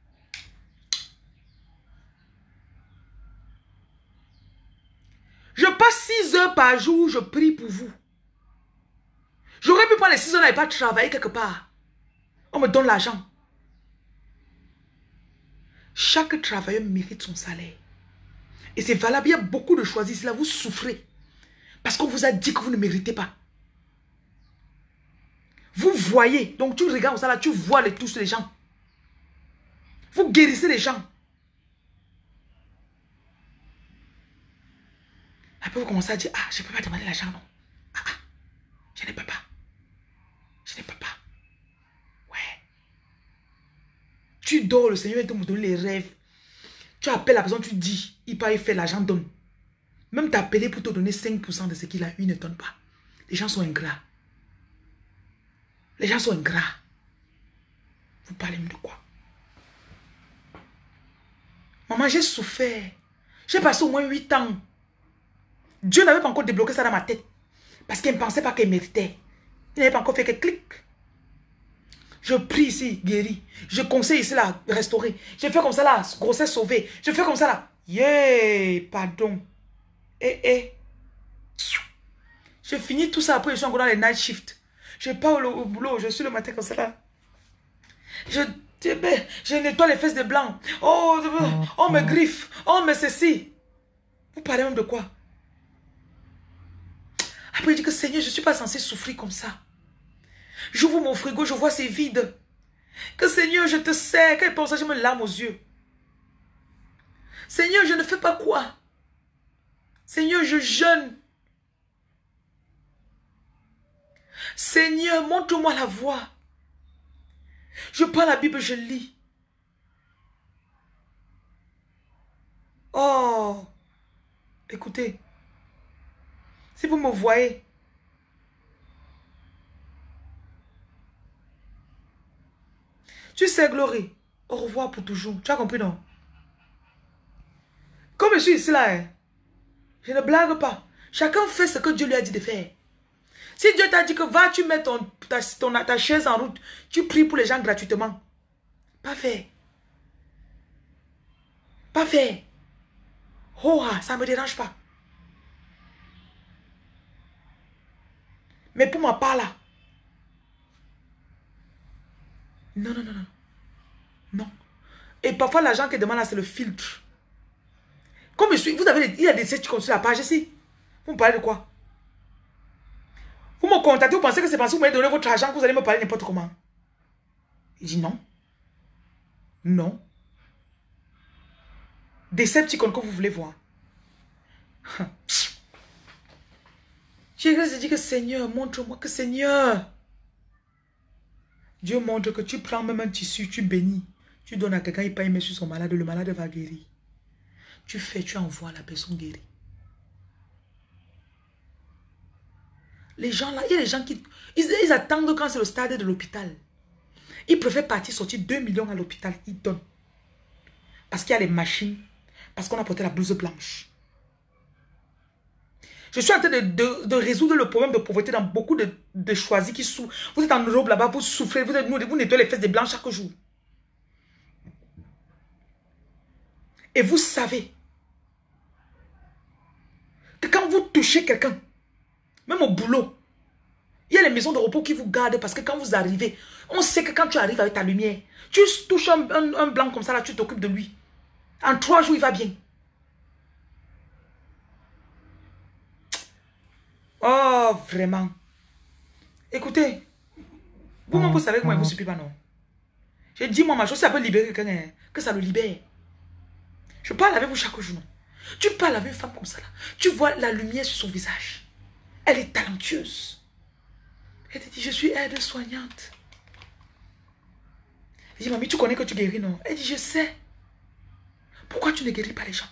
Je passe six heures par jour, je prie pour vous. J'aurais pu prendre les six heures là et pas travailler quelque part. On me donne l'argent. Chaque travailleur mérite son salaire. Et c'est valable, il y a beaucoup de choix ici là, vous souffrez. Parce qu'on vous a dit que vous ne méritez pas. Vous voyez, donc tu regardes ça là, tu vois les touches des gens. Vous guérissez les gens. Après vous commencez à dire, ah, je ne peux pas demander l'argent, non. Ah, ah, je ne peux pas. Je ne peux pas. Ouais. Tu dors, le Seigneur vient te donner les rêves. Tu appelles la personne, tu dis, il part, il fait, l'argent donne. Même t'appeler pour te donner cinq pour cent de ce qu'il a, il ne donne pas. Les gens sont ingrats. Les gens sont ingrats. Vous parlez de quoi? Maman, j'ai souffert. J'ai passé au moins huit ans. Dieu n'avait pas encore débloqué ça dans ma tête. Parce qu'il ne pensait pas qu'elle méritait. Il n'avait pas encore fait que clic. Je prie ici, guéri. Je conseille ici, là, restaurer. Je fais comme ça, là, grossesse sauvée. Je fais comme ça, là. Yeah, pardon. Eh, eh. Je finis tout ça, après je suis encore dans les night shifts. Je pars au, au boulot, je suis le matin comme ça, là. Je, je nettoie les fesses de blanc. Oh, on me griffe. On me ceci. Vous parlez même de quoi? Après, il dit que Seigneur, je ne suis pas censé souffrir comme ça. J'ouvre mon frigo, je vois c'est vide. Que Seigneur, je te sers. Quand il pense ça, je me lame aux yeux. Seigneur, je ne fais pas quoi? Seigneur, je jeûne. Seigneur, montre-moi la voie. Je prends la Bible, je lis. Oh, écoutez, si vous me voyez, Tu sais, Glory, au revoir pour toujours. Tu as compris, non? Comme je suis ici, là, hein, je ne blague pas. Chacun fait ce que Dieu lui a dit de faire. Si Dieu t'a dit que va, tu mets ton, ta, ton, ta chaise en route, tu pries pour les gens gratuitement. Pas fait. Pas fait. Oh, ça ne me dérange pas. Mais pour ma part là. Non, non, non, non. Non. Et parfois, l'argent qui demande là, c'est le filtre. Comme je suis, vous avez, il y a des sites comme sur la page ici. Vous me parlez de quoi? Vous me contactez, vous pensez que c'est parce que vous m'avez donné votre argent que vous allez me parler n'importe comment? Il dit non. Non. Decepticon que vous voulez voir. J'ai dit que Seigneur, montre-moi que Seigneur. Dieu montre que tu prends même un tissu, tu bénis. Tu donnes à quelqu'un, il paye mais sur son malade, le malade va guérir. Tu fais, tu envoies la personne guérie. Les gens là, il y a des gens qui... Ils, ils attendent quand c'est le stade de l'hôpital. Ils préfèrent partir sortir deux millions à l'hôpital. Ils donnent. Parce qu'il y a les machines. Parce qu'on a porté la blouse blanche. Je suis en train de, de, de résoudre le problème de pauvreté dans beaucoup de, de choisis qui souffrent. Vous êtes en Europe là-bas, vous souffrez, vous, êtes, vous nettoyez les fesses des blancs chaque jour. Et vous savez que quand vous touchez quelqu'un, même au boulot, il y a les maisons de repos qui vous gardent parce que quand vous arrivez, on sait que quand tu arrives avec ta lumière, tu touches un, un, un blanc comme ça, là, tu t'occupes de lui. En trois jours, il va bien. Oh, vraiment. Écoutez, vous-même, vous savez que moi, je ne vous supplie pas, non. J'ai dit, moi, ma chose, ça peut libérer quelqu'un, hein, que ça le libère. Je parle avec vous chaque jour, non. Tu parles avec une femme comme ça, là. Tu vois la lumière sur son visage. Elle est talentueuse. Elle te dit, je suis aide-soignante. Elle dit, mamie, tu connais que tu guéris, non? Elle dit, je sais. Pourquoi tu ne guéris pas les gens?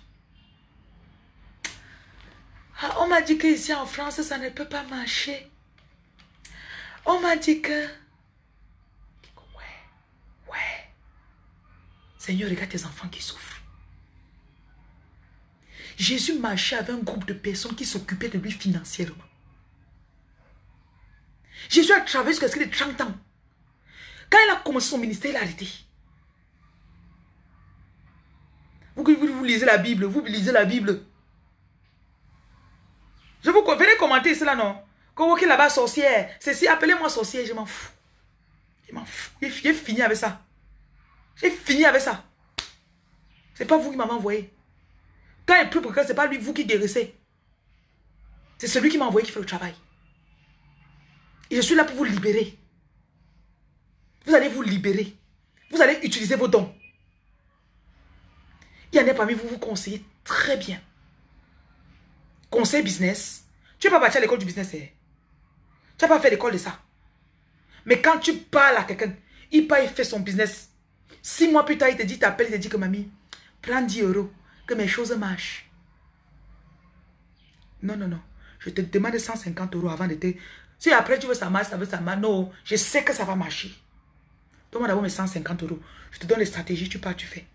Ah, on m'a dit qu'ici en France, ça ne peut pas marcher. On m'a dit que... Ouais, ouais. Seigneur, regarde tes enfants qui souffrent. Jésus marchait avec un groupe de personnes qui s'occupaient de lui financièrement. Jésus a travaillé jusqu'à ce qu'il ait trente ans. Quand il a commencé son ministère, il a arrêté. Vous, vous, vous lisez la Bible, vous lisez la Bible. Je vous venez commenter cela, non? Convoquez là-bas sorcière. Ceci, appelez-moi sorcière, je m'en fous. Je m'en fous. J'ai fini avec ça. J'ai fini avec ça. C'est pas vous qui m'avez envoyé. Quand il pleut pour quelqu'un, c'est pas lui, vous qui guérissez. C'est celui qui m'a envoyé qui fait le travail. Et je suis là pour vous libérer. Vous allez vous libérer. Vous allez utiliser vos dons. Il y en a parmi vous, vous conseillez très bien. Conseil business. Tu n'es pas parti à l'école du business. Eh? Tu n'as pas fait l'école de ça. Mais quand tu parles à quelqu'un, il part, il fait son business. Six mois plus tard, il te dit, t'appelles, il te dit que mamie, prends dix euros, que mes choses marchent. Non, non, non. Je te demande cent cinquante euros avant de te... Si après tu veux ça marche, ça veut ça marche. Non, je sais que ça va marcher. Donne-moi d'abord mes cent cinquante euros. Je te donne les stratégies, tu pars, tu fais.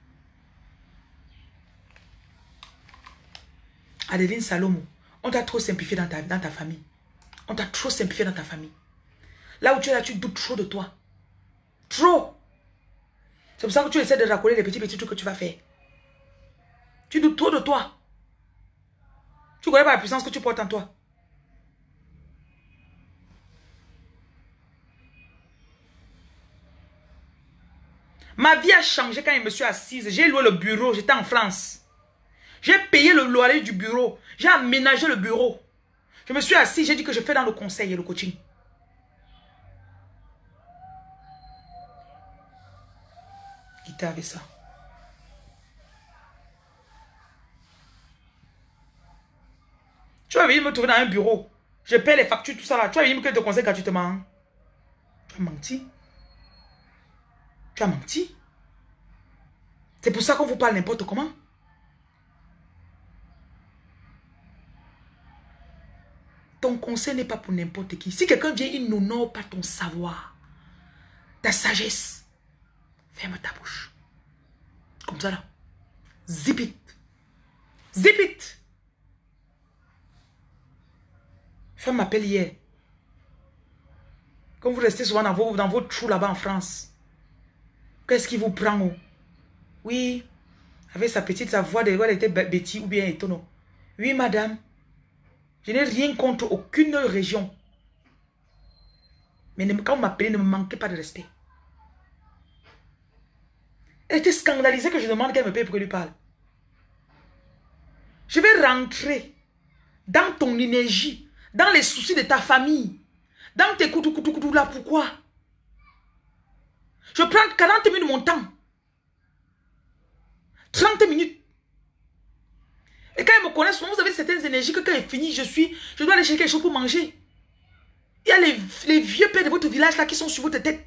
Adeline Salomo, on t'a trop simplifié dans ta, dans ta famille. On t'a trop simplifié dans ta famille. Là où tu es là, tu doutes trop de toi. Trop. C'est pour ça que tu essaies de racoler les petits petits trucs que tu vas faire. Tu doutes trop de toi. Tu ne connais pas la puissance que tu portes en toi. Ma vie a changé quand je me suis assise. J'ai loué le bureau, j'étais en France. J'ai payé le loyer du bureau. J'ai aménagé le bureau. Je me suis assise, j'ai dit que je fais dans le conseil et le coaching. Quittez avec ça. Tu vas venir me trouver dans un bureau. Je paie les factures, tout ça là. Tu vas venir me que te conseiller gratuitement. Tu as menti. Tu as menti. C'est pour ça qu'on vous parle n'importe comment. Ton conseil n'est pas pour n'importe qui. Si quelqu'un vient, il n'honore pas ton savoir, ta sagesse. Ferme ta bouche. Comme ça là. Zip it. Zip it. Femme m'appelle hier. Quand vous restez souvent dans vos, dans vos trous là-bas en France. Qu'est-ce qui vous prend? Oh? Oui. Avec sa petite sa voix de elle était bêtise ou bien étonnant. Oui, madame. Je n'ai rien contre aucune région. Mais quand vous m'appelez, ne me manquez pas de respect. Elle était scandalisée que je demande qu'elle me paye pour qu'elle lui parle. Je vais rentrer dans ton énergie, dans les soucis de ta famille, dans tes coutou coutou coutou là. Pourquoi? Je prends quarante minutes de mon temps. trente minutes. Et quand ils me connaissent, vous avez certaines énergies que quand elle finit, je suis, je dois aller chercher quelque chose pour manger. Il y a les, les vieux pères de votre village là qui sont sur votre tête.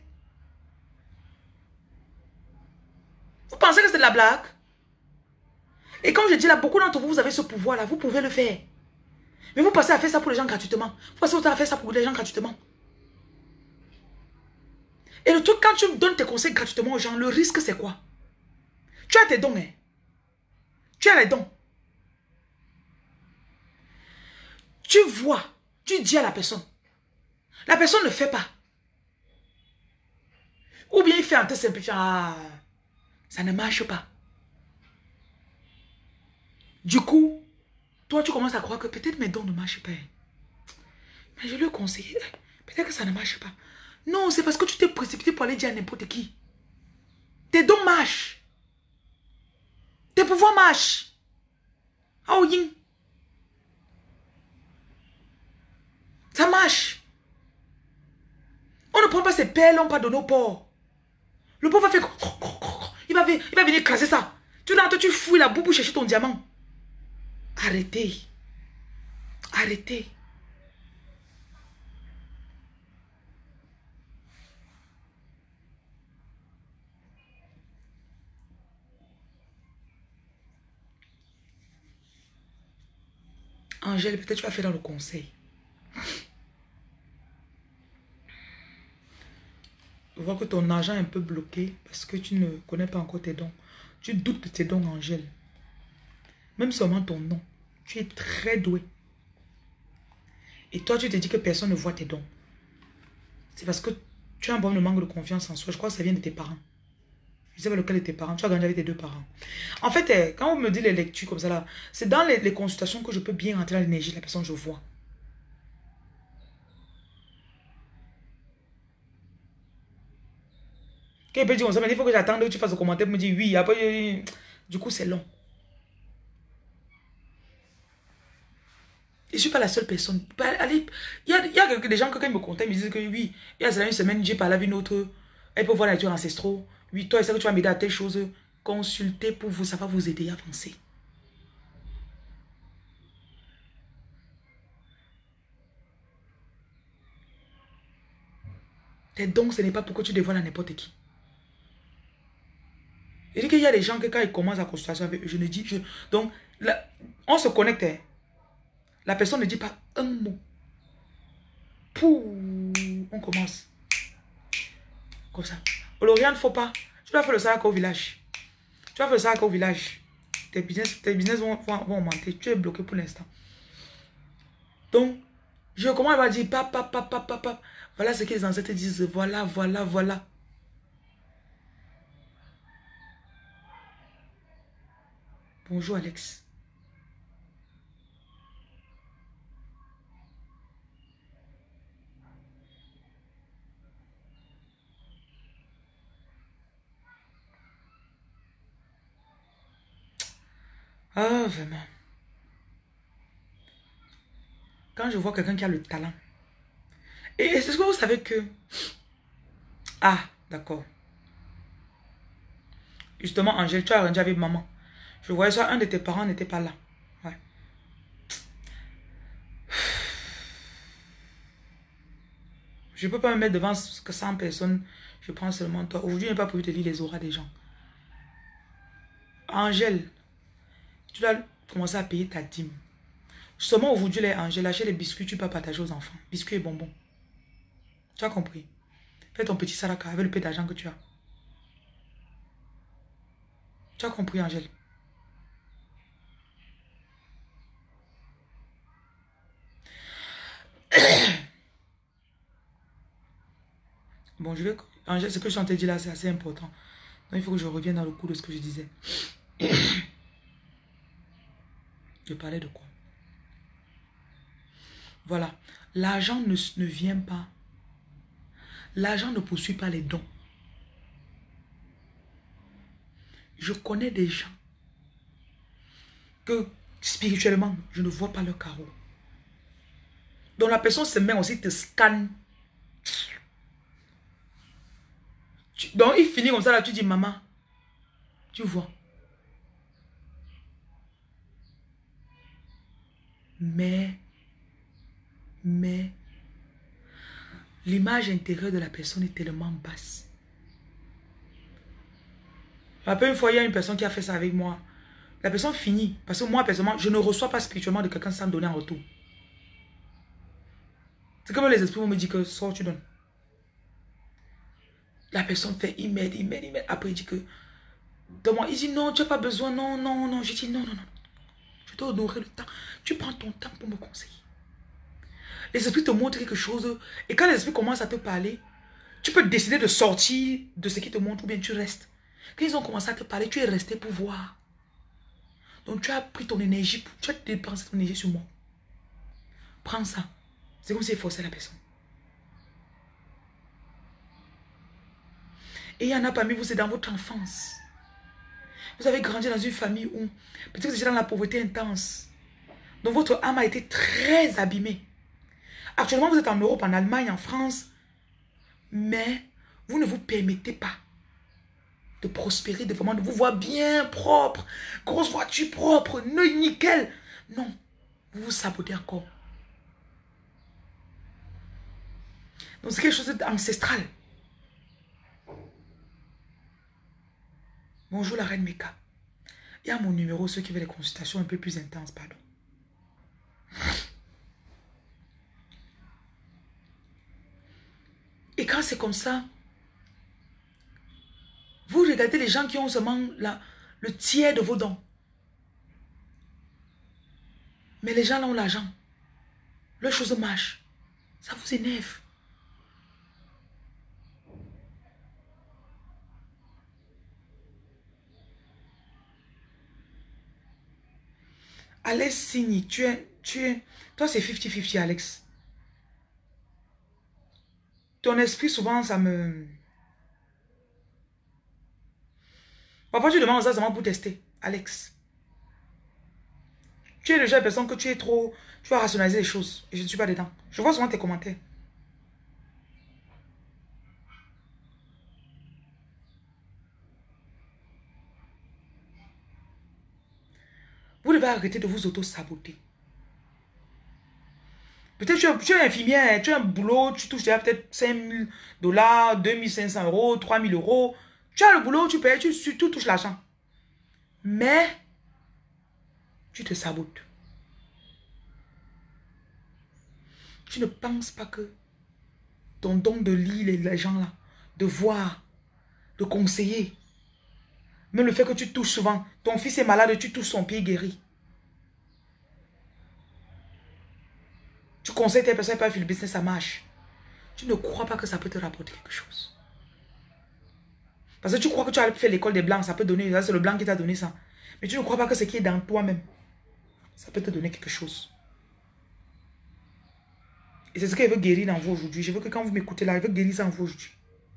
Vous pensez que c'est de la blague? Et comme je dis là, beaucoup d'entre vous, vous avez ce pouvoir là, vous pouvez le faire. Mais vous passez à faire ça pour les gens gratuitement. Vous passez à faire ça pour les gens gratuitement. Et le truc, quand tu donnes tes conseils gratuitement aux gens, le risque c'est quoi? Tu as tes dons, hein? Tu as les dons. Tu vois, tu dis à la personne. La personne ne fait pas. Ou bien il fait un test simplifiant. Ah, ça ne marche pas. Du coup, toi tu commences à croire que peut-être mes dons ne marchent pas. Mais je lui conseille, peut-être que ça ne marche pas. Non, c'est parce que tu t'es précipité pour aller dire à n'importe qui. Tes dons marchent. Tes pouvoirs marchent. Oh, yin. Ça marche. On ne prend pas ses perles, on ne pas donner au porc. Le porc va faire... Il va, il va venir écraser ça. Tu rentres, tu fouilles la boue pour chercher ton diamant. Arrêtez. Arrêtez. Angèle, peut-être tu vas faire dans le conseil. Je vois que ton argent est un peu bloqué parce que tu ne connais pas encore tes dons. Tu doutes de tes dons, Angèle. Même seulement ton nom. Tu es très doué. Et toi, tu te dis que personne ne voit tes dons. C'est parce que tu as un bon manque de confiance en soi. Je crois que ça vient de tes parents. Je ne sais pas lequel de tes parents. Tu as grandi avec tes deux parents. En fait, quand on me dit les lectures comme ça, là, c'est dans les, les consultations que je peux bien rentrer dans l'énergie de la personne que je vois. Quelqu'un peut dire, ça, mais il faut que j'attende que tu fasses un commentaire pour me dire oui. Après, du coup, c'est long. Je ne suis pas la seule personne. Il y a, il y a des gens que quand ils me contactent, ils me disent que oui, il y a une semaine, j'ai parlé avec une autre. Elle peut voir la nature ancestraux. Oui, toi, est-ce que tu vas m'aider à telle chose? Consultez pour vous, ça va vous aider à avancer. Tes dons, ce n'est pas pour que tu dévoiles à n'importe qui. Je dis qu'il y a des gens que quand ils commencent la consultation avec eux, je ne dis... Je, donc, là, on se connecte. Hein. La personne ne dit pas un mot. Pouh, on commence. Comme ça. Oloriane, il ne faut pas. Tu dois faire le sac au village. Tu vas faire le sac au village. Tes business, tes business vont, vont, vont augmenter. Tu es bloqué pour l'instant. Donc, je commence à dire papa, papa, papa. Voilà ce que les ancêtres disent. Voilà, voilà, voilà. Bonjour Alex. Ah, vraiment. Quand je vois quelqu'un qui a le talent. Et est-ce que vous savez que... Ah, d'accord. Justement, Angèle, tu as arrangé avec maman. Je voyais ça, un de tes parents n'était pas là. Ouais. Je ne peux pas me mettre devant que cent personnes. Je prends seulement toi. Aujourd'hui, je n'ai pas prévu de lire les auras des gens. Angèle, tu dois commencer à payer ta dîme. Seulement aujourd'hui, les Angèle, achète les biscuits, tu peux partager aux enfants. Biscuits et bonbons. Tu as compris? Fais ton petit saraka avec le peu d'argent que tu as. Tu as compris, Angèle? Bon, je vais... Angèle, ce que je t'ai dit là, c'est assez important. Donc, il faut que je revienne dans le coup de ce que je disais. Je parlais de quoi? Voilà. L'argent ne, ne vient pas. L'argent ne poursuit pas les dons. Je connais des gens que spirituellement, je ne vois pas leur carreau. Donc la personne se met aussi, te scanne. Tu, donc il finit comme ça, là, tu dis, maman, tu vois. Mais, mais, l'image intérieure de la personne est tellement basse. Après, une fois, il y a une personne qui a fait ça avec moi. La personne finit. Parce que moi, personnellement, je ne reçois pas spirituellement de quelqu'un sans donner en retour. C'est comme les esprits vont me dire que sors, tu donnes. La personne fait, il m'aide, il m'aide, il m'aide. Après, il dit que, donne-moi. Il dit non, tu n'as pas besoin, non, non, non. Je dis non, non, non. Je dois honorer le temps. Tu prends ton temps pour me conseiller. Les esprits te montrent quelque chose. Et quand les esprits commencent à te parler, tu peux décider de sortir de ce qu'ils te montrent ou bien tu restes. Quand ils ont commencé à te parler, tu es resté pour voir. Donc tu as pris ton énergie, tu as dépensé ton énergie sur moi. Prends ça. C'est comme si tu forçais la personne. Et il y en a parmi vous, c'est dans votre enfance. Vous avez grandi dans une famille où peut-être que vous étiez dans la pauvreté intense. Donc votre âme a été très abîmée. Actuellement, vous êtes en Europe, en Allemagne, en France. Mais vous ne vous permettez pas de prospérer, de vraiment de vous voir bien propre. Grosse voiture propre, nœud nickel. Non, vous vous sabotez encore. Donc c'est quelque chose d'ancestral. Bonjour la reine Meka. Il y a mon numéro, ceux qui veulent des consultations un peu plus intenses, pardon. Et quand c'est comme ça, vous regardez les gens qui ont seulement la, le tiers de vos dons. Mais les gens là ont l'argent. Leurs choses marchent. Ça vous énerve. Alex Signy, tu es, tu es, toi c'est cinquante cinquante Alex. Ton esprit souvent ça me... Parfois tu demandes ça seulement pour tester, Alex. Tu es le genre de personne que tu es trop, tu vas rationaliser les choses. Et je ne suis pas dedans. Je vois souvent tes commentaires. Vous devez arrêter de vous auto-saboter. Peut-être que tu es infirmière, tu as un boulot, tu touches déjà peut-être cinq mille dollars, deux mille cinq cents euros, trois mille euros. Tu as le boulot, tu payes, tu, tu touches l'argent. Mais, tu te sabotes. Tu ne penses pas que ton don de lire les gens là, de voir, de conseiller, même le fait que tu touches souvent, ton fils est malade, tu touches son pied guéri. Tu conseilles tes personnes pas faire le business, ça marche. Tu ne crois pas que ça peut te rapporter quelque chose. Parce que tu crois que tu as fait l'école des blancs, ça peut donner, c'est le blanc qui t'a donné ça. Mais tu ne crois pas que ce qui est dans toi-même, ça peut te donner quelque chose. Et c'est ce qu'elle veut guérir dans vous aujourd'hui. Je veux que quand vous m'écoutez là, elle veut guérir ça en vous aujourd'hui.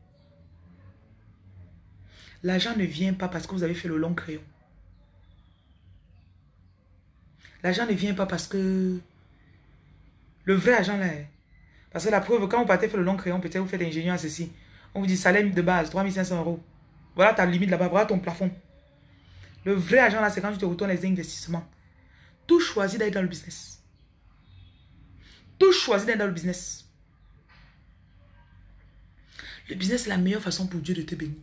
L'argent ne vient pas parce que vous avez fait le long crayon. L'argent ne vient pas parce que... Le vrai argent là... Parce que la preuve, quand vous partez faire le long crayon, peut-être vous faites ingénieur à ceci. On vous dit salaire de base, trois mille cinq cents euros. Voilà ta limite là-bas, voilà ton plafond. Le vrai argent là, c'est quand tu te retournes les investissements. Tout choisit d'aller dans le business. Tout choisit d'aller dans le business. Le business est la meilleure façon pour Dieu de te bénir.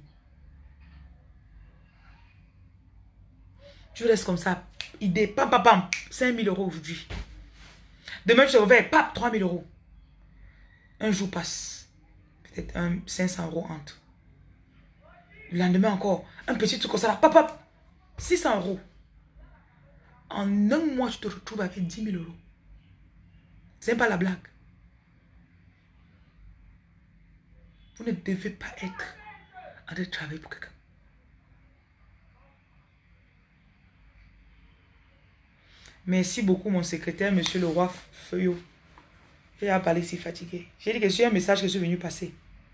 Tu restes comme ça. Idée, pam, pam, pam. cinq mille euros aujourd'hui. Demain, tu te réveilles, pap, trois mille euros. Un jour passe. Peut-être un cinq cents euros entre. Le lendemain encore. Un petit truc comme ça, là, pap, pap. six cents euros. En un mois, tu te retrouves avec dix mille euros. C'est pas la blague. Vous ne devez pas être en train de travailler pour quelqu'un. Merci beaucoup, mon secrétaire, monsieur le roi Feuillot. J'ai à parler si fatigué. J'ai dit que c'est un message que je suis venu passer.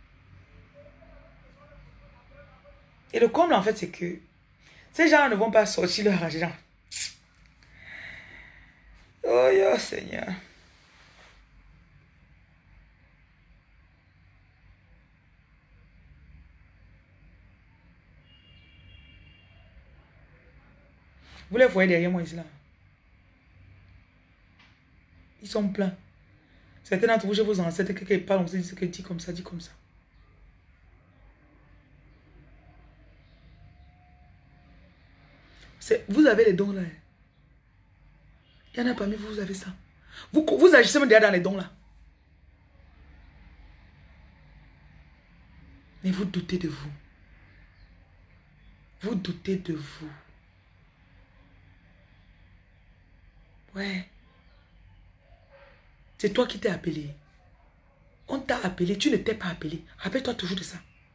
Et le comble, en fait, c'est que ces gens ne vont pas sortir leur argent. Oh, yo, Seigneur. Vous les voyez derrière moi ici, là. Ils sont pleins. Certains d'entre vous, je vous enseigne, quelqu'un parle, on se dit que dit comme ça, dit comme ça. Vous avez les dons là. Il y en a parmi vous, vous avez ça. Vous, vous agissez même déjà dans les dons là. Mais vous doutez de vous. Vous doutez de vous. Ouais. C'est toi qui t'es appelé. On t'a appelé, tu ne t'es pas appelé. Rappelle-toi toujours de ça.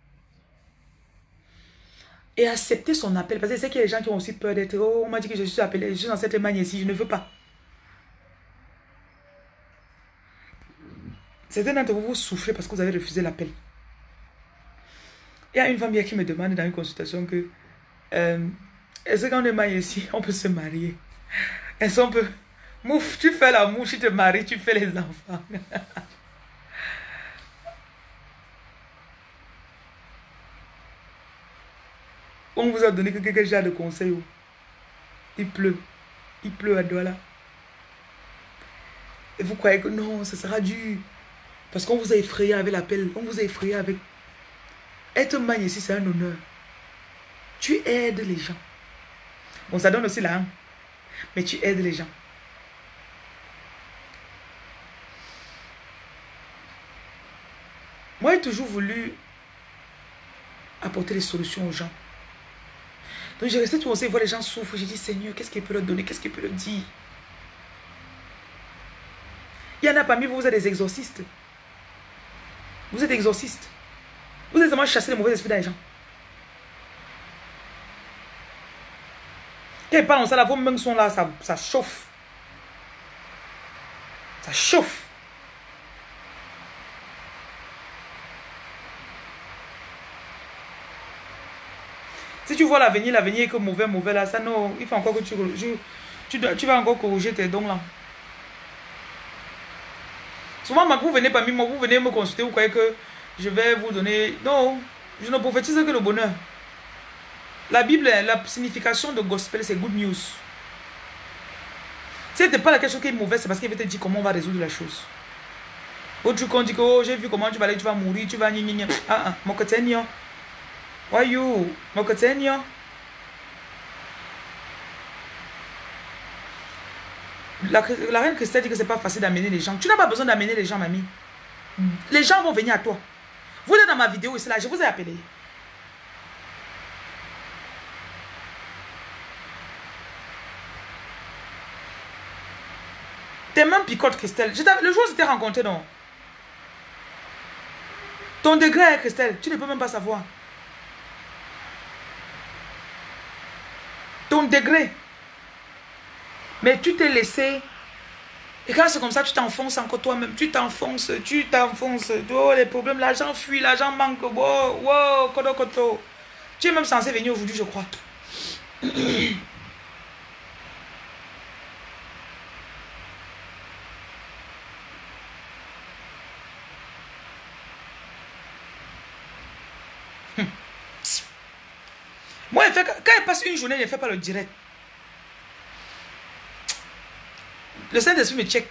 Et accepter son appel. Parce que c'est qu'il y a des gens qui ont aussi peur d'être. Oh, on m'a dit que je suis appelé, je suis dans cette manière-ci, je ne veux pas. Certains d'entre vous, vous souffrez parce que vous avez refusé l'appel. Il y a une femme hier qui me demande dans une consultation que euh, est-ce qu'on est marié ici, on peut se marier? Est-ce qu'on peut... Mouf, tu fais la mouche, tu te maries, tu fais les enfants. On vous a donné que quelques genre de conseils. Il pleut. Il pleut à Douala. Et vous croyez que non, ça sera dur. Parce qu'on vous a effrayé avec l'appel. On vous a effrayé avec... Être man ici, c'est un honneur. Tu aides les gens. Bon, ça donne aussi la haine. Mais tu aides les gens. Moi, j'ai toujours voulu apporter des solutions aux gens. Donc, j'ai resté tout aussi voir les gens souffrent. J'ai dit, Seigneur, qu'est-ce qu'il peut leur donner? Qu'est-ce qu'il peut leur dire? Il y en a parmi vous, vous êtes des exorcistes. Vous êtes exorcistes. Vous êtes vraiment chasser les mauvais esprits dans les gens. Quand ils parlent en ça, là, vos mains sont là, ça, ça chauffe. Ça chauffe. Si tu vois l'avenir, l'avenir est que mauvais, mauvais là, ça non, il faut encore que tu, tu, tu, tu vas encore corriger tes dons là. Souvent, vous venez parmi moi, vous venez me consulter, vous croyez que je vais vous donner... Non, je ne prophétise que le bonheur. La Bible, la signification de gospel, c'est good news. Si ce n'était pas la question qui est mauvaise, c'est parce qu'il veut te dire comment on va résoudre la chose. Autre truc, on dit que oh, j'ai vu comment tu vas aller, tu vas mourir, tu vas... Gna, gna, gna. Ah, ah, mon côté, why you? Mon côté, La, la reine Christelle dit que c'est pas facile d'amener les gens. Tu n'as pas besoin d'amener les gens, mamie. Les gens vont venir à toi. Vous êtes dans ma vidéo ici, là, je vous ai appelé. Tes mains picotent, Christelle. Le jour où je t'ai rencontré, non? Ton degré, Christelle, tu ne peux même pas savoir. Ton degré. Mais tu t'es laissé. Et quand c'est comme ça, tu t'enfonces encore toi-même. Tu t'enfonces, tu t'enfonces. Oh, les problèmes, l'argent fuit, l'argent manque. Wow, wow, kodo, kodo. Tu es même censé venir aujourd'hui, je crois. Moi, elle fait, quand elle passe une journée, elle ne fait pas le direct. Le Saint-Esprit me check.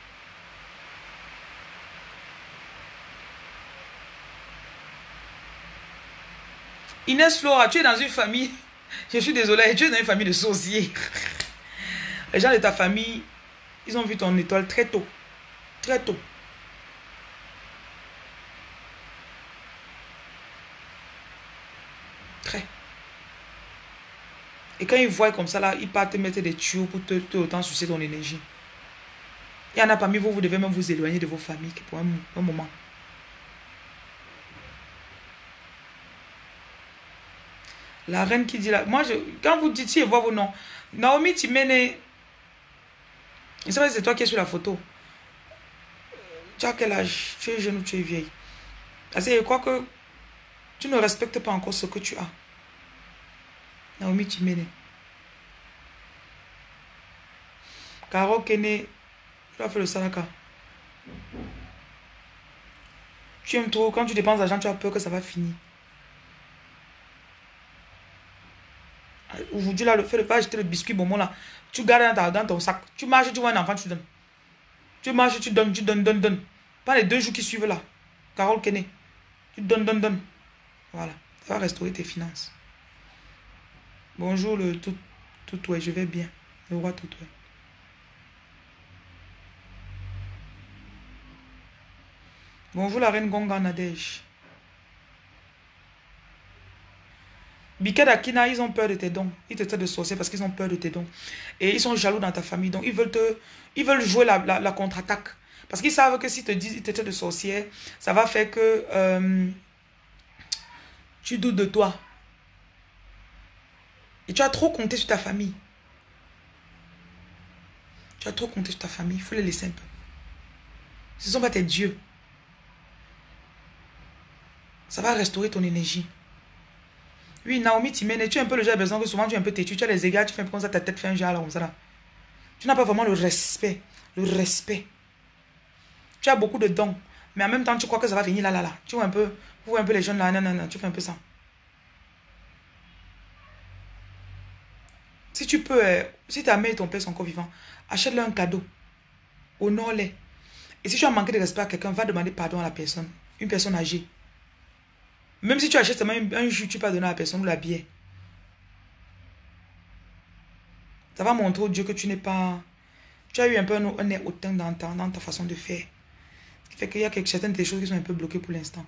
Inès Flora, tu es dans une famille. Je suis désolée, tu es dans une famille de sorciers. Les gens de ta famille, ils ont vu ton étoile très tôt. Très tôt. Très. Et quand ils voient comme ça, là, ils partent te mettre des tuyaux pour te, te autant sucer ton énergie. Il y en a parmi vous, vous devez même vous éloigner de vos familles pour un, un moment. La reine qui dit là, moi, je, quand vous dites, si je vois vos noms, Naomi Timene, je ne sais pas si c'est toi qui es sur la photo. Tu as quel âge? Tu es jeune ou tu es vieille? Parce que je crois que tu ne respectes pas encore ce que tu as. Naomi Timene. Caro Kene, tu as fait le salaka. Tu aimes trop, quand tu dépenses l'argent, tu as peur que ça va finir. Aujourd'hui, là, le fait de pas acheter le biscuit bonbon là, tu gardes dans, ta, dans ton sac. Tu marches, tu vois un enfant, tu donnes. Tu marches, tu donnes, tu donnes, donnes, donnes. Pas les deux jours qui suivent là. Carole Kene. Tu donnes, donnes, donnes. Voilà. Ça va restaurer tes finances. Bonjour le tout, tout, ouais, je vais bien. Le roi tout, ouais. Bonjour la reine Gonga Nadège. Biket Akina, ils ont peur de tes dons. Ils te traitent de sorcier parce qu'ils ont peur de tes dons. Et ils sont jaloux dans ta famille. Donc ils veulent te, ils veulent jouer la, la, la contre-attaque. Parce qu'ils savent que si te disent, ils te traitent de sorcier, ça va faire que euh, tu doutes de toi. Et tu as trop compté sur ta famille. Tu as trop compté sur ta famille. Il faut les laisser un peu. Ce ne sont pas tes dieux. Ça va restaurer ton énergie. Oui, Naomi Timene, tu es un peu le genre de personne que souvent tu es un peu têtu. Tu as les égards, tu fais un peu comme ça, ta tête fait un genre là, comme ça là. Tu n'as pas vraiment le respect. Le respect. Tu as beaucoup de dons. Mais en même temps, tu crois que ça va venir là, là, là. Tu vois un peu, vous voyez un peu les jeunes là, non, non, non, tu fais un peu ça. Si tu peux, euh, si ta mère et ton père sont encore vivants, achète-leur un cadeau. Honore-les. Et si tu as manqué de respect à quelqu'un, va demander pardon à la personne. Une personne âgée. Même si tu achètes seulement un, un jus, tu peux donner à la personne ou la bière. Ça va montrer au Dieu que tu n'es pas... Tu as eu un peu un, un nez hautain dans ta, dans ta façon de faire. Ce qui fait qu'il y a quelque, certaines des choses qui sont un peu bloquées pour l'instant.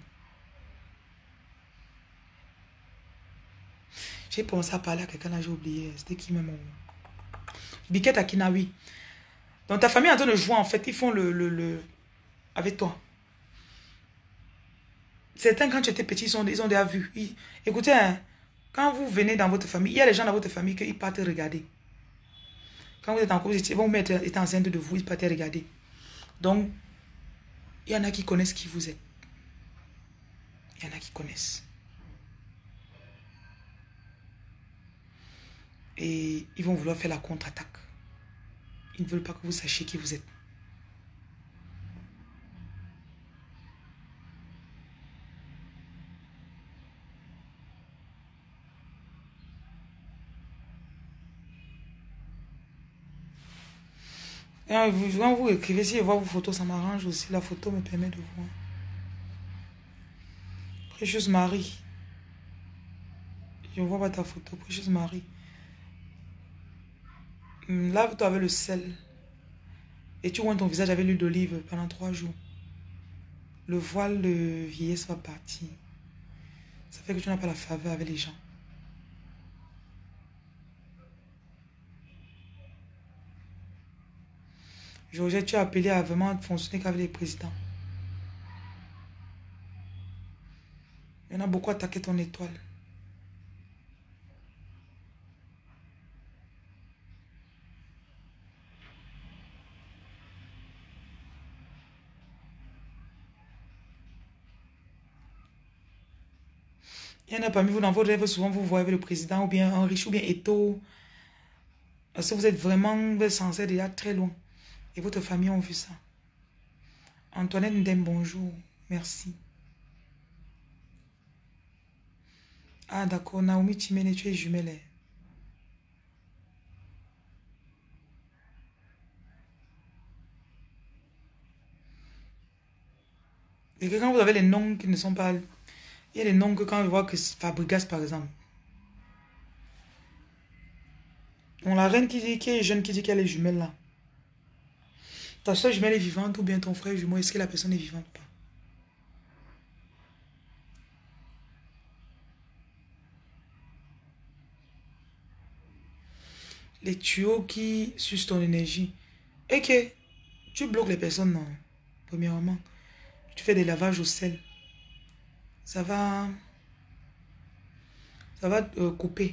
J'ai pensé à parler à quelqu'un là, j'ai oublié. C'était qui même? Biket Akina, oui. Donc ta famille est en train de jouer en fait. Ils font le... le, le avec toi. Certains, quand tu étais petit, ils, sont, ils ont déjà vu. Ils, écoutez, hein, quand vous venez dans votre famille, il y a des gens dans votre famille qui partent regarder. Quand vous êtes en couple, ils vont vous mettre étant enceinte de vous, ils partent regarder. Donc, il y en a qui connaissent qui vous êtes. Il y en a qui connaissent. Et ils vont vouloir faire la contre-attaque. Ils ne veulent pas que vous sachiez qui vous êtes. Et quand vous écrivez, si je vois vos photos, ça m'arrange aussi. La photo me permet de voir. Précieuse Marie. Je ne vois pas ta photo. Précieuse Marie. Lave-toi avec le sel. Et tu vois ton visage avec l'huile d'olive pendant trois jours. Le voile de vieillesse va partir. Ça fait que tu n'as pas la faveur avec les gens. Georgette, tu as appelé à vraiment fonctionner qu'avec les présidents. Il y en a beaucoup attaqué ton étoile. Il y en a parmi vous dans vos rêves, souvent vous voyez avec le président ou bien un riche ou bien Eto. Parce que vous êtes vraiment, vous êtes censé déjà très loin. Et votre famille ont vu ça. Antoinette Ndem, bonjour. Merci. Ah d'accord, Naomi Timene, tu es jumelle. Et que quand vous avez les noms qui ne sont pas... Il y a des noms que quand je vois que c'est Fabregas par exemple. Donc la reine qui dit, qui est jeune, qui dit qu'elle est jumelle là. Ta soeur jumelle est vivante ou bien ton frère jumeau, est-ce que la personne est vivante ou pas? les tuyaux qui sucent ton énergie. Et que tu bloques les personnes, non. Premièrement, tu fais des lavages au sel. Ça va... Ça va euh, couper.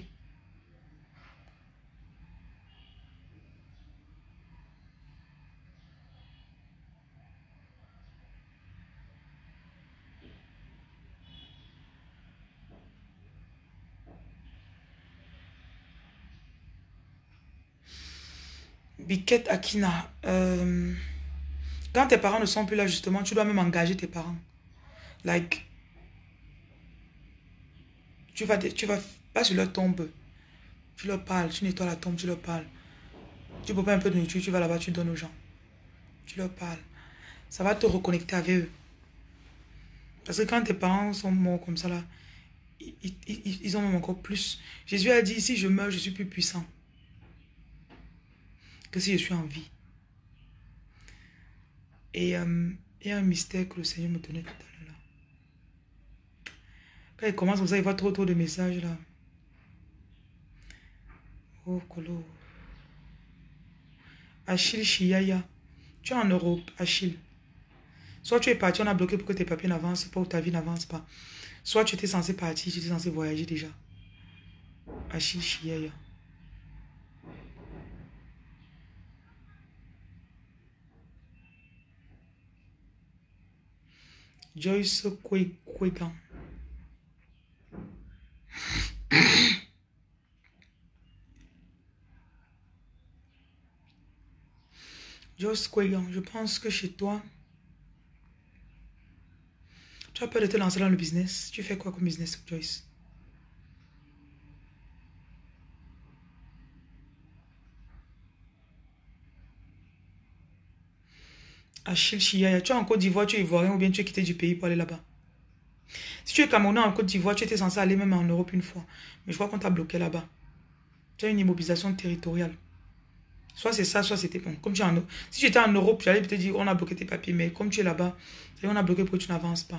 Biquette Akina. Euh, quand tes parents ne sont plus là, justement, tu dois même engager tes parents. Like, tu vas, tu vas pas sur leur tombe. Tu leur parles, tu nettoies la tombe, tu leur parles. Tu prépares un peu de nourriture, tu vas là-bas, tu donnes aux gens. Tu leur parles. Ça va te reconnecter avec eux. Parce que quand tes parents sont morts comme ça, là, ils, ils, ils, ils ont même encore plus. Jésus a dit, si je meurs, je suis plus puissant que si je suis en vie. Et euh, il y a un mystère que le Seigneur me donnait tout à l'heure là. Quand il commence comme ça, il voit trop trop de messages là. Oh, Kolo. Achille Chiaya. Tu es en Europe, Achille. Soit tu es parti, on a bloqué pour que tes papiers n'avancent pas ou ta vie n'avance pas. Soit tu étais censé partir, tu étais censé voyager déjà. Achille Chiaya. Joyce Kwegan. Joyce Kwegan, je pense que chez toi, tu as peur de te lancer dans le business. Tu fais quoi comme business, Joyce? Achille Chiaya, tu es en Côte d'Ivoire, tu es ivoirien ou bien tu es quitté du pays pour aller là-bas? Si tu es Camerounais en Côte d'Ivoire, tu étais censé aller même en Europe une fois. Mais je crois qu'on t'a bloqué là-bas. Tu as une immobilisation territoriale. Soit c'est ça, soit c'était bon. Comme tu es en, si tu étais en Europe, j'allais te dire on a bloqué tes papiers. Mais comme tu es là-bas, on a bloqué pour que tu n'avances pas.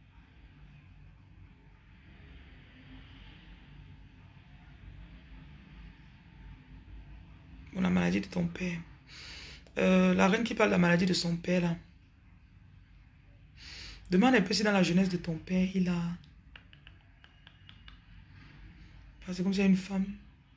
Bon, la maladie de ton père. Euh, la reine qui parle de la maladie de son père là. Demande un peu si dans la jeunesse de ton père, il a... Parce que comme c'est une femme.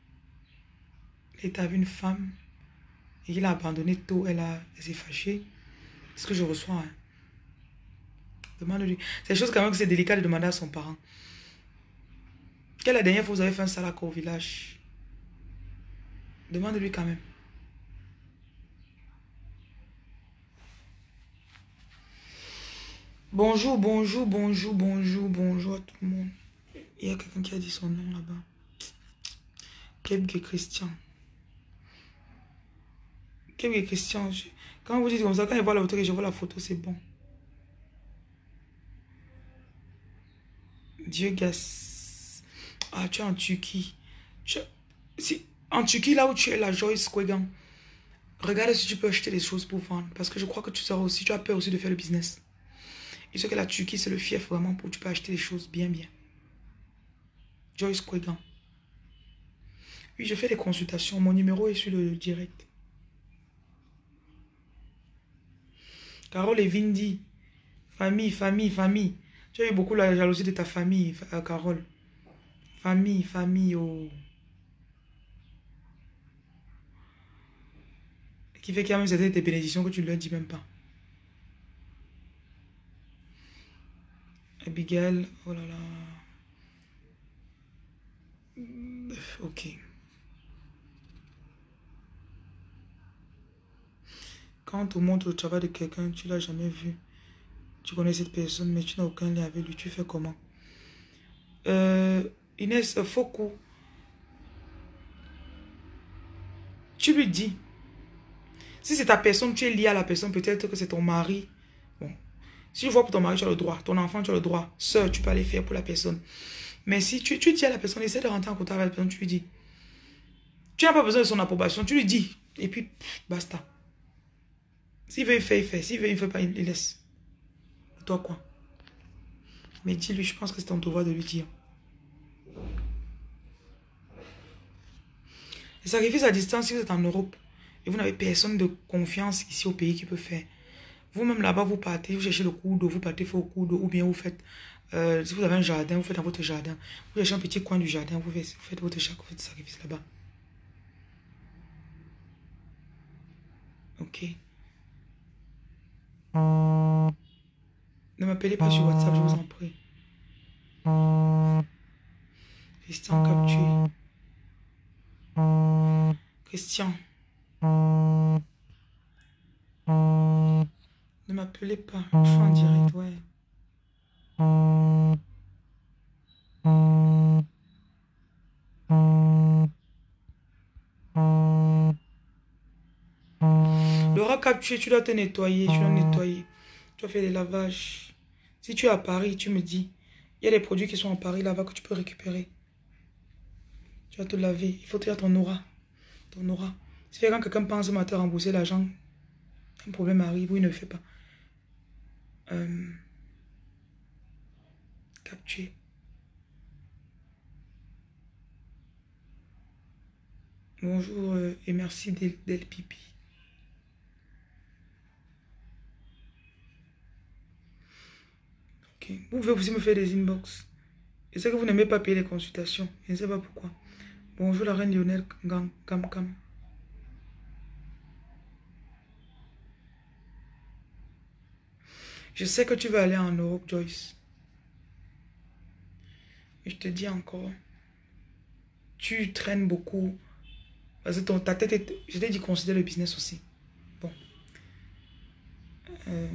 Il était avec une femme. Et il a abandonné tôt. Elle, a... elle s'est fâchée. C'est ce que je reçois. Hein. Demande-lui. C'est des choses quand même que c'est délicat de demander à son parent. Quelle est la dernière fois que vous avez fait un salako au village? Demande-lui quand même. Bonjour, bonjour, bonjour, bonjour, bonjour à tout le monde. Il y a quelqu'un qui a dit son nom là-bas. Kebge Christian. Kebge Christian. Je... Quand vous dites comme ça, quand je vois la photo et je vois la photo, c'est bon. Dieu gas. Ah, tu es en Turquie. Tu... Si... En Turquie, là où tu es, la Joyce Kwegan, regarde si tu peux acheter des choses pour vendre. Parce que je crois que tu seras aussi, tu as peur aussi de faire le business. Et ce que la Turquie, c'est le fief vraiment pour tu peux acheter des choses bien, bien. Joyce Kwegan. Oui, je fais des consultations. Mon numéro est sur le direct. Carole et Vindi. Famille, famille, famille. Tu as eu beaucoup la jalousie de ta famille, euh, Carole. Famille, famille, oh. Qui fait qu'il y a même certaines tes bénédictions que tu ne leur dis même pas. Abigail, oh là là. Ok. Quand on montre le travail de quelqu'un, tu ne l'as jamais vu. Tu connais cette personne, mais tu n'as aucun lien avec lui. Tu fais comment? euh, Inès Fokou. Tu lui dis. Si c'est ta personne, tu es lié à la personne, peut-être que c'est ton mari. Bon. Si je vois pour ton mari, tu as le droit. Ton enfant, tu as le droit. Sœur, tu peux aller faire pour la personne. Mais si tu, tu dis à la personne, essaie de rentrer en contact avec la personne, tu lui dis. Tu n'as pas besoin de son approbation, tu lui dis. Et puis, pff, basta. S'il veut, il fait, il fait. S'il veut, il ne fait pas, il laisse. Toi, quoi. Mais dis-lui, je pense que c'est ton devoir de lui dire. Le sacrifice à distance, si vous êtes en Europe et vous n'avez personne de confiance ici au pays qui peut faire. Vous-même là-bas, vous partez, vous cherchez le cours d'eau, vous partez faire au cours d'eau, ou bien vous faites, euh, si vous avez un jardin, vous faites dans votre jardin. Vous cherchez un petit coin du jardin, vous faites, vous faites votre, votre sacrifice là-bas. Ok. Ne m'appelez pas sur WhatsApp, je vous en prie. Christian capturé. Christian. Ne m'appelez pas, je suis en direct, ouais. Laura capturé, tu dois te nettoyer, tu dois nettoyer. Tu dois faire des lavages. Si tu es à Paris, tu me dis, il y a des produits qui sont à Paris là-bas que tu peux récupérer. Tu vas te laver. Il faut te faire ton aura. Ton aura. Si quand quelqu'un pense à te rembourser l'argent, un problème arrive ou il ne le fait pas. Euh, capturer. Bonjour euh, et merci Del, Del Pipi. Ok. Vous pouvez aussi me faire des inbox. Je sais que vous n'aimez pas payer les consultations. Je ne sais pas pourquoi. Bonjour la reine Lionel Gam Gam Gam. Je sais que tu vas aller en Europe, Joyce. Mais je te dis encore, tu traînes beaucoup. Parce que ton, ta tête est... Je t'ai dit considère le business aussi. Bon. Euh,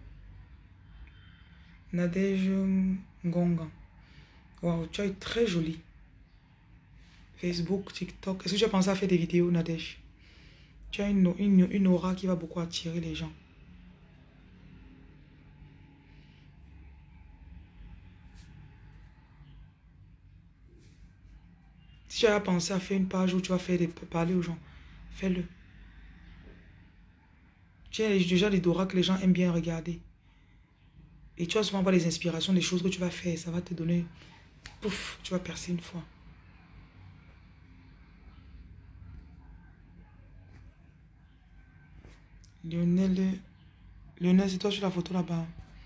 Nadège Ngonga. Waouh, tu es très jolie. Facebook, TikTok. Est-ce que tu as pensé à faire des vidéos, Nadège? Tu as une, une, une aura qui va beaucoup attirer les gens. Si tu as pensé à faire une page où tu vas faire des, parler aux gens, fais-le. Tu as déjà des auras que les gens aiment bien regarder. Et tu vas souvent avoir les inspirations des choses que tu vas faire. Ça va te donner... Pouf, tu vas percer une fois. Lionel... Lionel, c'est toi sur la photo là-bas.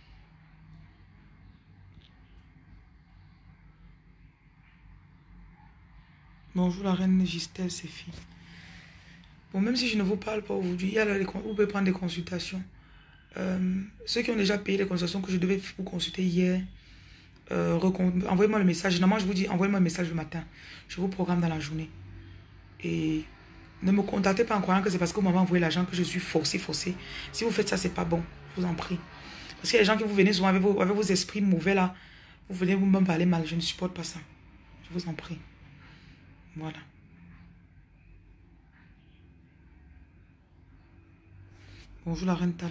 Bonjour la reine Gisèle, c'est fille. Bon, même si je ne vous parle pas aujourd'hui, il y a là, vous pouvez prendre des consultations. Euh, ceux qui ont déjà payé les consultations que je devais vous consulter hier, euh, envoyez-moi le message. Généralement, je vous dis, envoyez-moi le message le matin. Je vous programme dans la journée. Et ne me contactez pas en croyant que c'est parce que vous m'avez envoyé l'argent que je suis forcé, forcé. Si vous faites ça, c'est pas bon. Je vous en prie. Parce qu'il y a des gens qui vous venez souvent avec vos, avec vos esprits mauvais là. Vous venez vous me parler mal. Je ne supporte pas ça. Je vous en prie. Voilà. Bonjour la reine Tala.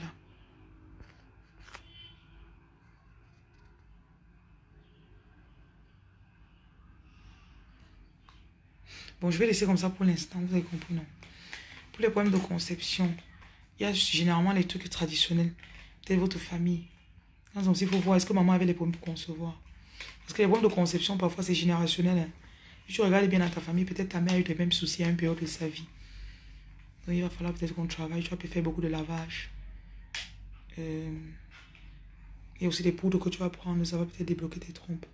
Bon, je vais laisser comme ça pour l'instant. Vous avez compris, non? Pour les problèmes de conception, il y a généralement les trucs traditionnels. Peut-être votre famille. Quand aussi, il faut voir, est-ce que maman avait les problèmes pour concevoir? Parce que les problèmes de conception, parfois, c'est générationnel. Hein. Si tu regardes bien dans ta famille, peut-être ta mère a eu les mêmes soucis à une période de sa vie. Donc, il va falloir peut-être qu'on travaille. Tu vas peut-être faire beaucoup de lavage. Euh, il y a aussi des poudres que tu vas prendre. Ça va peut-être débloquer tes trompes.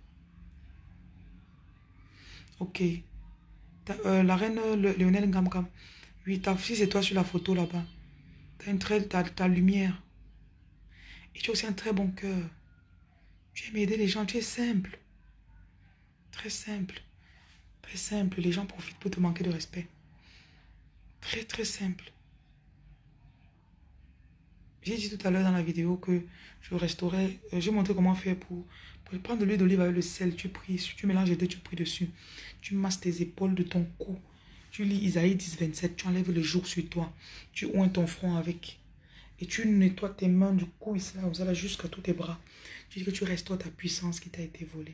Ok. Euh, la reine le, Lionel Ngamkam. Oui, ta fille, c'est toi sur la photo là-bas. Tu as une très, ta, ta lumière. Et tu as aussi un très bon cœur. Tu aimes aider les gens. Tu es simple. Très simple. Très simple. Les gens profitent pour te manquer de respect. Très, très simple. J'ai dit tout à l'heure dans la vidéo que je restaurais. Euh, j'ai montré comment faire pour, pour prendre de l'huile d'olive avec le sel. Tu pries, tu mélanges les deux, tu pries dessus. Tu masses tes épaules de ton cou. Tu lis Isaïe dix, vingt-sept. Tu enlèves le joug sur toi. Tu oins ton front avec. Et tu nettoies tes mains du cou ici, là, là jusqu'à tous tes bras. Tu dis que tu restaures ta puissance qui t'a été volée.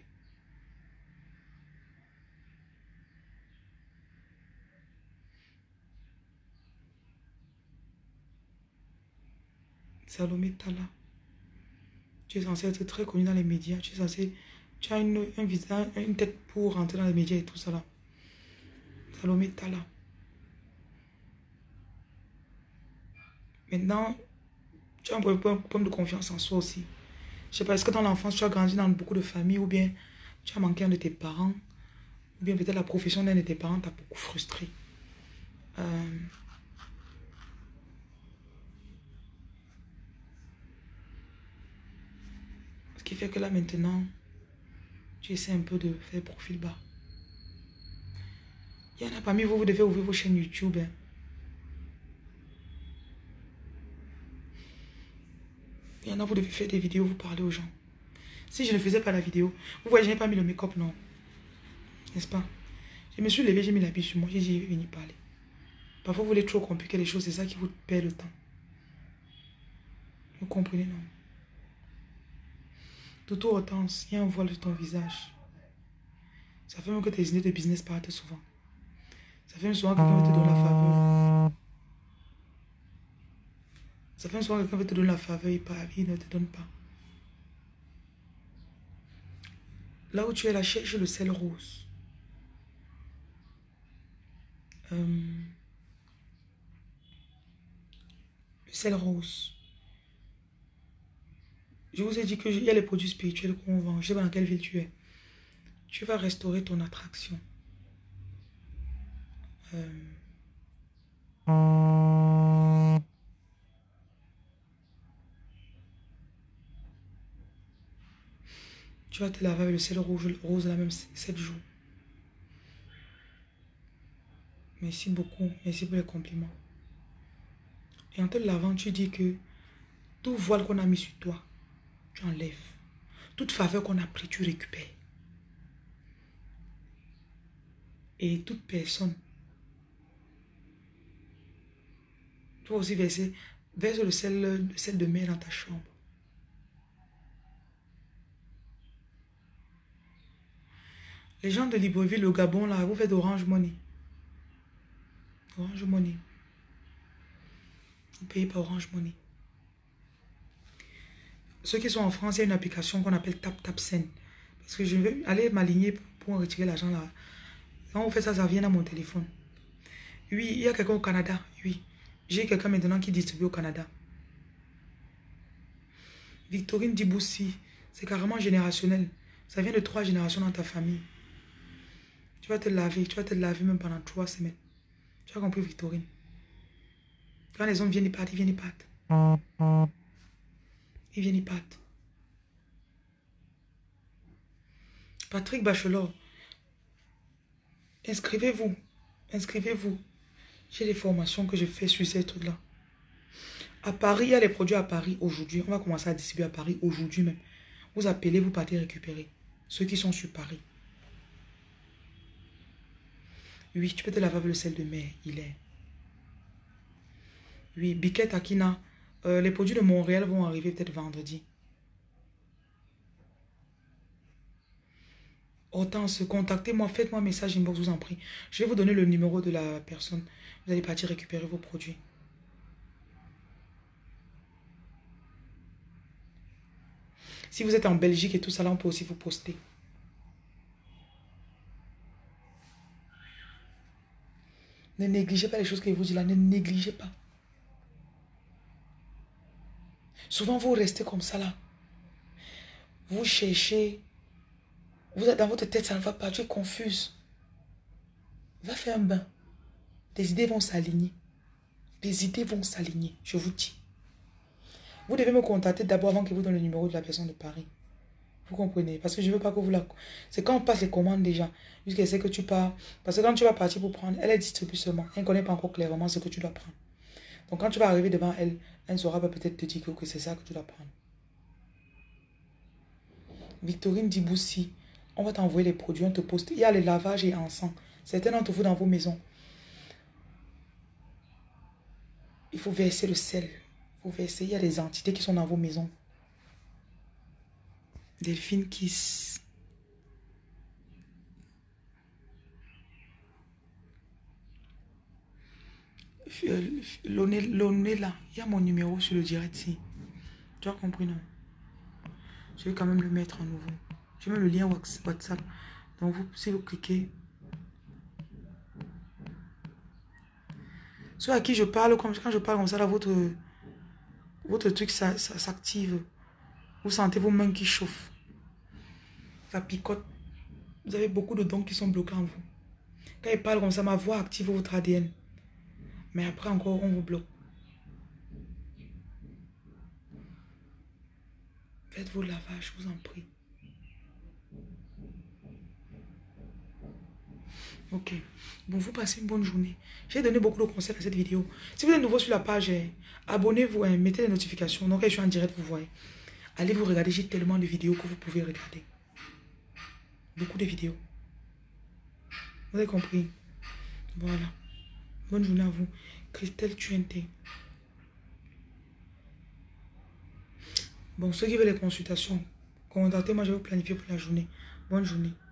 Salomé Tala. Tu es censé être très connu dans les médias. Tu es censé... Tu as une, un visage, une tête pour rentrer dans les médias et tout ça là. Salomé Tala. Maintenant, tu as un problème de confiance en soi aussi. Je sais pas, est-ce que dans l'enfance, tu as grandi dans beaucoup de familles ou bien tu as manqué un de tes parents ou bien peut-être la profession d'un de tes parents t'a beaucoup frustré. Euh, ce qui fait que là maintenant, tu essaies un peu de faire profil bas. Il y en a parmi vous, vous devez ouvrir vos chaînes YouTube. Hein. Il y en a, vous devez faire des vidéos, vous parlez aux gens. Si je ne faisais pas la vidéo, vous voyez, je n'ai pas mis le make-up, non. N'est-ce pas? Je me suis levé, j'ai mis l'habit sur moi, j'ai dit, je vais venir parler. Parfois, vous voulez trop compliquer les choses, c'est ça qui vous perd le temps. Vous comprenez, non? Tout Hortense, il y a un voile sur ton visage. Ça fait même que tes idées de business partent souvent. Ça fait même souvent que quelqu'un va te donner la faveur. Ça fait même souvent que quelqu'un va te donner la faveur et pas, il ne te donne pas. Là où tu es là, cherche le sel rose. Euh, le sel rose. Je vous ai dit qu'il y a les produits spirituels qu'on vend. Je sais pas dans quelle ville tu es. Tu vas restaurer ton attraction. Euh, tu vas te laver avec le sel rouge, rose la même sept jours. Merci beaucoup. Merci pour les compliments. Et en te lavant, tu dis que tout voile qu'on a mis sur toi, tu enlèves. Toute faveur qu'on a pris, tu récupères. Et toute personne, tu vas aussi verser, verse le sel, le sel de mer dans ta chambre. Les gens de Libreville, au Gabon, là, vous faites Orange Money. Orange Money. Vous payez par Orange Money. Ceux qui sont en France, il y a une application qu'on appelle Tap Tap Send. Parce que je vais aller m'aligner pour retirer l'argent là. Quand vous faites ça, ça vient dans mon téléphone. Oui, il y a quelqu'un au Canada. Oui. J'ai quelqu'un maintenant qui distribue au Canada. Victorine Diboussi. C'est carrément générationnel. Ça vient de trois générations dans ta famille. Tu vas te laver. Tu vas te laver même pendant trois semaines. Tu as compris, Victorine? Quand les hommes viennent, ils partent. Ils viennent, ils partent. Ils viennent, ils partent. Patrick Bachelor. Inscrivez-vous. Inscrivez-vous. J'ai des formations que je fais sur ces trucs-là. À Paris, il y a les produits à Paris aujourd'hui. On va commencer à distribuer à Paris aujourd'hui même. Vous appelez, vous partez récupérer. Ceux qui sont sur Paris. Oui, tu peux te laver avec le sel de mer. Il est. Oui, Biquette Akina. Euh, les produits de Montréal vont arriver peut-être vendredi. Hortense, contactez-moi. Faites-moi un message inbox, je vous en prie. Je vais vous donner le numéro de la personne. Vous allez partir récupérer vos produits. Si vous êtes en Belgique et tout ça, là, on peut aussi vous poster. Ne négligez pas les choses que je vous dis là. Ne négligez pas. Souvent, vous restez comme ça là. Vous cherchez. Vous êtes dans votre tête, ça ne va pas. Tu es confuse. Va faire un bain. Des idées vont s'aligner. Des idées vont s'aligner, je vous dis. Vous devez me contacter d'abord avant que vous donne le numéro de la personne de Paris. Vous comprenez? Parce que je ne veux pas que vous la... C'est quand on passe les commandes déjà. Jusqu'à ce que tu pars. Parce que quand tu vas partir pour prendre, elle est distribue seulement. Elle ne connaît pas encore clairement ce que tu dois prendre. Donc quand tu vas arriver devant elle, elle ne saura pas peut-être te dire que c'est ça que tu dois prendre. Victorine Diboussi, on va t'envoyer les produits, on te poste. Il y a les lavages et encens. Certains d'entre vous dans vos maisons. Il faut verser le sel. Il faut verser. Il y a des entités qui sont dans vos maisons. Delphine Kiss. L'onné là, il y a mon numéro sur le direct ici. Tu as compris, non? Je vais quand même le mettre à nouveau. Je mets le lien WhatsApp. Donc, vous, si vous cliquez. Ceux à qui je parle, comme, quand je parle comme ça, là, votre, votre truc ça, ça s'active. Vous sentez vos mains qui chauffent. Ça picote. Vous avez beaucoup de dons qui sont bloqués en vous. Quand il parle comme ça, ma voix active votre A D N. Mais après encore, on vous bloque. Faites vos lavages, je vous en prie. Ok. Bon, vous passez une bonne journée. J'ai donné beaucoup de conseils dans cette vidéo. Si vous êtes nouveau sur la page, eh, abonnez-vous, hein, mettez les notifications. Donc, quand je suis en direct, vous voyez. Allez vous regarder. J'ai tellement de vidéos que vous pouvez regarder. Beaucoup de vidéos. Vous avez compris? Voilà. Bonne journée à vous. Christelle Tuente. Bon, ceux qui veulent les consultations, contactez-moi, je vais vous planifier pour la journée. Bonne journée.